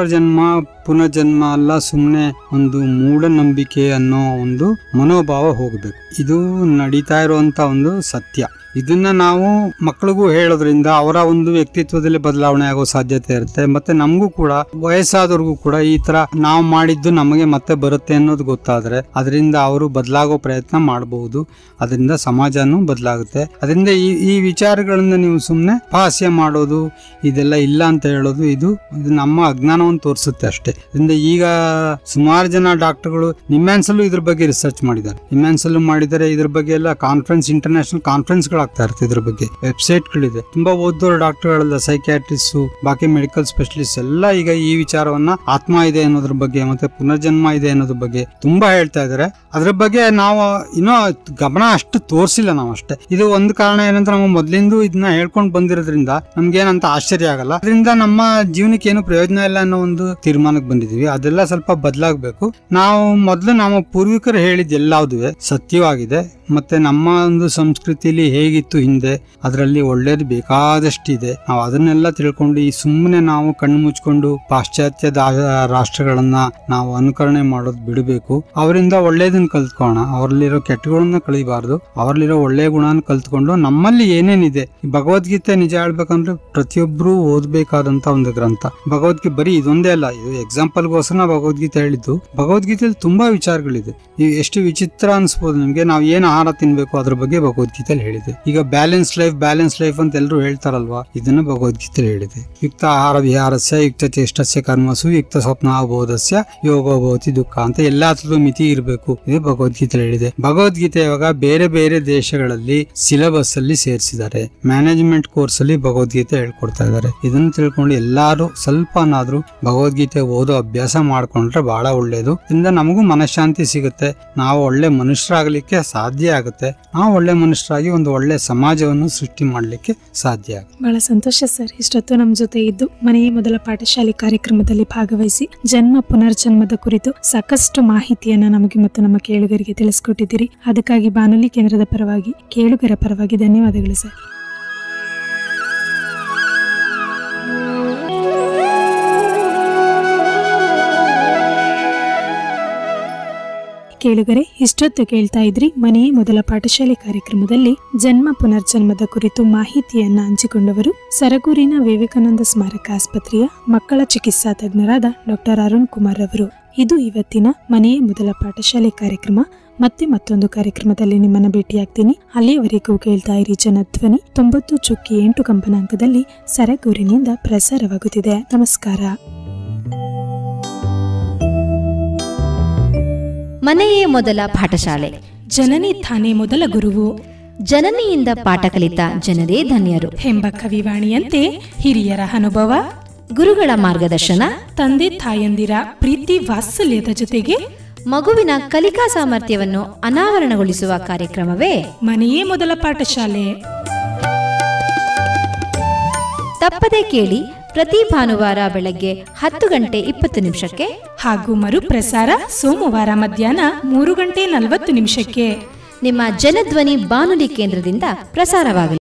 ಪುನರ್ಜನ್ಮ ಅಲ್ಲ, ಸುಮ್ಮನೆ ಒಂದು ಮೂಢನಂಬಿಕೆ ಅನ್ನೋ ಒಂದು ಮನೋಭಾವ ಹೋಗಬೇಕು. ಇದು ನಡೀತಾ ಇರುವಂತ ಒಂದು ಸತ್ಯ. ಇದನ್ನ ನಾವು ಮಕ್ಕಳಿಗೂ ಹೇಳೋದ್ರಿಂದ ಅವರ ಒಂದು ವ್ಯಕ್ತಿತ್ವದಲ್ಲಿ ಬದಲಾವಣೆ ಆಗೋ ಸಾಧ್ಯತೆ ಇರುತ್ತೆ. ಮತ್ತೆ ನಮಗೂ ಕೂಡ, ವಯಸ್ಸಾದವ್ರಿಗೂ ಕೂಡ ಈ ತರ ನಾವು ಮಾಡಿದ್ದು ನಮಗೆ ಮತ್ತೆ ಬರುತ್ತೆ ಅನ್ನೋದು ಗೊತ್ತಾದ್ರೆ ಅದರಿಂದ ಅವರು ಬದಲಾಗೋ ಪ್ರಯತ್ನ ಮಾಡಬಹುದು. ಅದರಿಂದ ಸಮಾಜನೂ ಬದಲಾಗುತ್ತೆ. ಅದರಿಂದ ಈ ವಿಚಾರಗಳನ್ನ ನೀವು ಸುಮ್ಮನೆ ಹಾಸ್ಯ ಮಾಡೋದು, ಇದೆಲ್ಲ ಇಲ್ಲ ಅಂತ ಹೇಳೋದು, ಇದು ನಮ್ಮ ಅಜ್ಞಾನವನ್ನು ತೋರಿಸುತ್ತೆ ಅಷ್ಟೇ. ಅದರಿಂದ ಈಗ ಸುಮಾರು ಜನ ಡಾಕ್ಟರ್ಗಳು ನಿಮ್ಯಾನ್ಸಲ್ಲೂ ಇದ್ರ ಬಗ್ಗೆ ರಿಸರ್ಚ್ ಮಾಡಿದ್ದಾರೆ. ನಿಮ್ಯಾನ್ಸಲ್ಲೂ ಮಾಡಿದ್ದಾರೆ. ಇದ್ರ ಬಗ್ಗೆ ಎಲ್ಲ ಕಾನ್ಫರೆನ್ಸ್, ಇಂಟರ್ನ್ಯಾಷನಲ್ ಕಾನ್ಫರೆನ್ಸ್ಗಳು ಆಗ್ತಾ ಇರುತ್ತೆ. ಇದ್ರ ಬಗ್ಗೆ ವೆಬ್ಸೈಟ್ಗಳಿದೆ. ತುಂಬಾ ಓದೋರು ಡಾಕ್ಟರ್ಗಳೆಲ್ಲ, ಸೈಕ್ಯಾಟ್ರಿಸ್ಟ್, ಬಾಕಿ ಮೆಡಿಕಲ್ ಸ್ಪೆಷಲಿಸ್ಟ್ ಎಲ್ಲ ಈಗ ಈ ವಿಚಾರವನ್ನ ಆತ್ಮ ಇದೆ ಅನ್ನೋದ್ರ ಬಗ್ಗೆ ಮತ್ತೆ ಪುನರ್ಜನ್ಮ ಇದೆ ಅನ್ನೋದ್ರ ಬಗ್ಗೆ ತುಂಬಾ ಹೇಳ್ತಾ ಇದಾರೆ. ಅದ್ರ ಬಗ್ಗೆ ನಾವು ಇನ್ನೂ ಗಮನ ಅಷ್ಟು ತೋರಿಸಿಲ್ಲ ನಾವು ಅಷ್ಟೇ. ಇದು ಒಂದು ಕಾರಣ ಏನಂದ್ರೆ, ನಾವು ಮೊದ್ಲಿಂದ ಇದನ್ನ ಹೇಳ್ಕೊಂಡು ಬಂದಿರೋದ್ರಿಂದ ನಮ್ಗೇನಂತ ಆಶ್ಚರ್ಯ ಆಗಲ್ಲ. ಅದರಿಂದ ನಮ್ಮ ಜೀವನಕ್ಕೆ ಏನು ಪ್ರಯೋಜನ ಇಲ್ಲ ಅನ್ನೋ ಒಂದು ತೀರ್ಮಾನಕ್ಕೆ ಬಂದಿದೀವಿ. ಅದೆಲ್ಲ ಸ್ವಲ್ಪ ಬದಲಾಗಬೇಕು. ನಾವು ಮೊದಲು ನಮ್ಮ ಪೂರ್ವಿಕರು ಹೇಳಿದ ಎಲ್ಲಾವುದು ಸತ್ಯವಾಗಿದೆ. ಮತ್ತೆ ನಮ್ಮ ಒಂದು ಸಂಸ್ಕೃತಿಲಿ ಹೇಗಿತ್ತು ಹಿಂದೆ, ಅದರಲ್ಲಿ ಒಳ್ಳೇದು ಬೇಕಾದಷ್ಟಿದೆ. ನಾವು ಅದನ್ನೆಲ್ಲ ತಿಳ್ಕೊಂಡು ಈ ಸುಮ್ಮನೆ ನಾವು ಕಣ್ಣು ಮುಚ್ಕೊಂಡು ಪಾಶ್ಚಾತ್ಯ ರಾಷ್ಟ್ರಗಳನ್ನ ನಾವು ಅನುಕರಣೆ ಮಾಡೋದು ಬಿಡಬೇಕು. ಅವರಿಂದ ಒಳ್ಳೇದನ್ನ ಕಲ್ತ್ಕೋಣ. ಅವರಲ್ಲಿರೋ ಕೆಟ್ಟಗಳನ್ನ ಕಳಿಬಾರ್ದು, ಅವರಲ್ಲಿರೋ ಒಳ್ಳೆ ಗುಣನ ಕಲ್ತ್ಕೊಂಡು ನಮ್ಮಲ್ಲಿ ಏನೇನಿದೆ. ಈ ಭಗವದ್ಗೀತೆ ನಿಜ ಹೇಳ್ಬೇಕಂದ್ರೆ ಪ್ರತಿಯೊಬ್ರು ಓದ್ಬೇಕಾದಂತ ಒಂದು ಗ್ರಂಥ. ಭಗವದ್ಗೀತೆ ಬರೀ ಇದೊಂದೇ ಅಲ್ಲ, ಇದು ಎಕ್ಸಾಂಪಲ್ಗೋಸ್ಕರ ಭಗವದ್ಗೀತೆ ಹೇಳಿದ್ದು. ಭಗವದ್ಗೀತೆಯಲ್ಲಿ ತುಂಬಾ ವಿಚಾರಗಳಿದೆ. ಎಷ್ಟು ವಿಚಿತ್ರ ಅನ್ಸ್ಬೋದು ನಿಮ್ಗೆ. ನಾವು ಏನು ಆಹಾರ ತಿನ್ಬೇಕು ಅದ್ರ ಬಗ್ಗೆ ಭಗವದ್ಗೀತೆಯಲ್ಲಿ ಹೇಳಿದೆ. ಈಗ ಬ್ಯಾಲೆನ್ಸ್ ಲೈಫ್ ಅಂತ ಎಲ್ಲರೂ ಹೇಳ್ತಾರಲ್ವಾ, ಇದನ್ನ ಭಗವದ್ಗೀತೆಯಲ್ಲಿ ಹೇಳಿದೆ. ಯುಕ್ತ ಆಹಾರ ವಿಹಾರಸ್ಯ ಯುಕ್ತ ಚೇಷ್ಟಸ್ಯ ಕರ್ಮಸು ಯುಕ್ತ ಸ್ವಪ್ನಾಬೋಧಸ್ಯ ಯೋಗೋ ಭವತಿ ದುಃಖ ಅಂತ ಎಲ್ಲಾದ್ರಲ್ಲೂ ಮಿತಿ ಇರಬೇಕು. ಇದು ಭಗವದ್ಗೀತೆಯಲ್ಲಿ ಹೇಳಿದೆ. ಭಗವದ್ಗೀತೆ ಇವಾಗ ಬೇರೆ ಬೇರೆ ದೇಶಗಳಲ್ಲಿ ಸಿಲೆಬಸ್ ಅಲ್ಲಿ ಸೇರಿಸಿದ್ದಾರೆ. ಮ್ಯಾನೇಜ್ಮೆಂಟ್ ಕೋರ್ಸ್ ಅಲ್ಲಿ ಭಗವದ್ಗೀತೆ ಹೇಳ್ಕೊಡ್ತಾ ಇದ್ದಾರೆ. ಇದನ್ನ ತಿಳ್ಕೊಂಡು ಎಲ್ಲಾರು ಸ್ವಲ್ಪನಾದ್ರೂ ಭಗವದ್ಗೀತೆ ಓದೋ ಅಭ್ಯಾಸ ಮಾಡ್ಕೊಂಡ್ರೆ ಬಹಳ ಒಳ್ಳೇದು. ಇದರಿಂದ ನಮಗೂ ಮನಃಶಾಂತಿ ಸಿಗುತ್ತೆ. ನಾವು ಒಳ್ಳೆ ಮನುಷ್ಯರಾಗಲಿಕ್ಕೆ ಸಾಧ್ಯ ಆಗುತ್ತೆ. ನಾವು ಒಳ್ಳೆ ಮನುಷ್ಯರಾಗಿ ಒಂದು ಒಳ್ಳೆ ಸಮಾಜವನ್ನು ಸೃಷ್ಟಿ ಮಾಡಲಿಕ್ಕೆ ಸಾಧ್ಯ ಆಗುತ್ತೆ. ಬಹಳ ಸಂತೋಷ ಸರ್. ಇಷ್ಟೊತ್ತು ನಮ್ಮ ಜೊತೆ ಇದ್ದು ಮನೆಯೇ ಮೊದಲ ಪಾಠಶಾಲೆ ಕಾರ್ಯಕ್ರಮದಲ್ಲಿ ಭಾಗವಹಿಸಿ ಜನ್ಮ ಪುನರ್ಜನ್ಮದ ಕುರಿತು ಸಾಕಷ್ಟು ಮಾಹಿತಿಯನ್ನ ನಮಗೆ ಮತ್ತು ನಮ್ಮ ಕೇಳುಗರಿಗೆ ತಿಳಿಸ್ಕೊಟ್ಟಿದ್ದೀರಿ. ಅದಕ್ಕಾಗಿ ಬಾನುಲಿ ಕೇಂದ್ರದ ಪರವಾಗಿ, ಕೇಳುಗರ ಪರವಾಗಿ ಧನ್ಯವಾದಗಳು ಸರ್. ಕೇಳುಗರೆ, ಇಷ್ಟೊತ್ತು ಕೇಳ್ತಾ ಇದ್ರಿ ಮನೆಯೇ ಮೊದಲ ಪಾಠಶಾಲೆ ಕಾರ್ಯಕ್ರಮದಲ್ಲಿ ಜನ್ಮ ಪುನರ್ಜನ್ಮದ ಕುರಿತು ಮಾಹಿತಿಯನ್ನ ಹಂಚಿಕೊಂಡವರು ಸರಗೂರಿನ ವಿವೇಕಾನಂದ ಸ್ಮಾರಕ ಆಸ್ಪತ್ರೆಯ ಮಕ್ಕಳ ಚಿಕಿತ್ಸಾ ತಜ್ಞರಾದ ಡಾಕ್ಟರ್ ಅರುಣ್ ಕುಮಾರ್ ಅವರು. ಇದು ಇವತ್ತಿನ ಮನೆಯೇ ಮೊದಲ ಪಾಠಶಾಲೆ ಕಾರ್ಯಕ್ರಮ. ಮತ್ತೆ ಮತ್ತೊಂದು ಕಾರ್ಯಕ್ರಮದಲ್ಲಿ ನಿಮ್ಮನ್ನ ಭೇಟಿಯಾಗ್ತೀನಿ. ಅಲ್ಲಿಯವರೆಗೂ ಕೇಳ್ತಾ ಇರಿ ಜನಧ್ವನಿ 90.8 ಕಂಪನಾಂಕದಲ್ಲಿ ಸರಗೂರಿನಿಂದ ಪ್ರಸಾರವಾಗುತ್ತಿದೆ. ನಮಸ್ಕಾರ. ಮನೆಯೇ ಮೊದಲ ಪಾಠಶಾಲೆ, ಜನನಿ ತಾನೇ ಮೊದಲ ಗುರುವು, ಜನನಿಯಿಂದ ಪಾಠ ಕಲಿತ ಜನರೇ ಧನ್ಯರು ಎಂಬ ಕವಿವಾಣಿಯಂತೆ ಹಿರಿಯರ ಅನುಭವ, ಗುರುಗಳ ಮಾರ್ಗದರ್ಶನ, ತಂದೆ ತಾಯಂದಿರ ಪ್ರೀತಿ ವಾತ್ಸಲ್ಯದ ಜೊತೆಗೆ ಮಗುವಿನ ಕಲಿಕಾ ಸಾಮರ್ಥ್ಯವನ್ನು ಅನಾವರಣಗೊಳಿಸುವ ಕಾರ್ಯಕ್ರಮವೇ ಮನೆಯೇ ಮೊದಲ ಪಾಠಶಾಲೆ. ತಪ್ಪದೇ ಕೇಳಿ ಪ್ರತಿ ಭಾನುವಾರ ಬೆಳಗ್ಗೆ 10:20 ಹಾಗೂ ಮರುಪ್ರಸಾರ ಸೋಮವಾರ ಮಧ್ಯಾಹ್ನ 3:40 ನಿಮ್ಮ ಜನಧ್ವನಿ ಬಾನುಲಿ ಕೇಂದ್ರದಿಂದ ಪ್ರಸಾರವಾಗಲಿದೆ.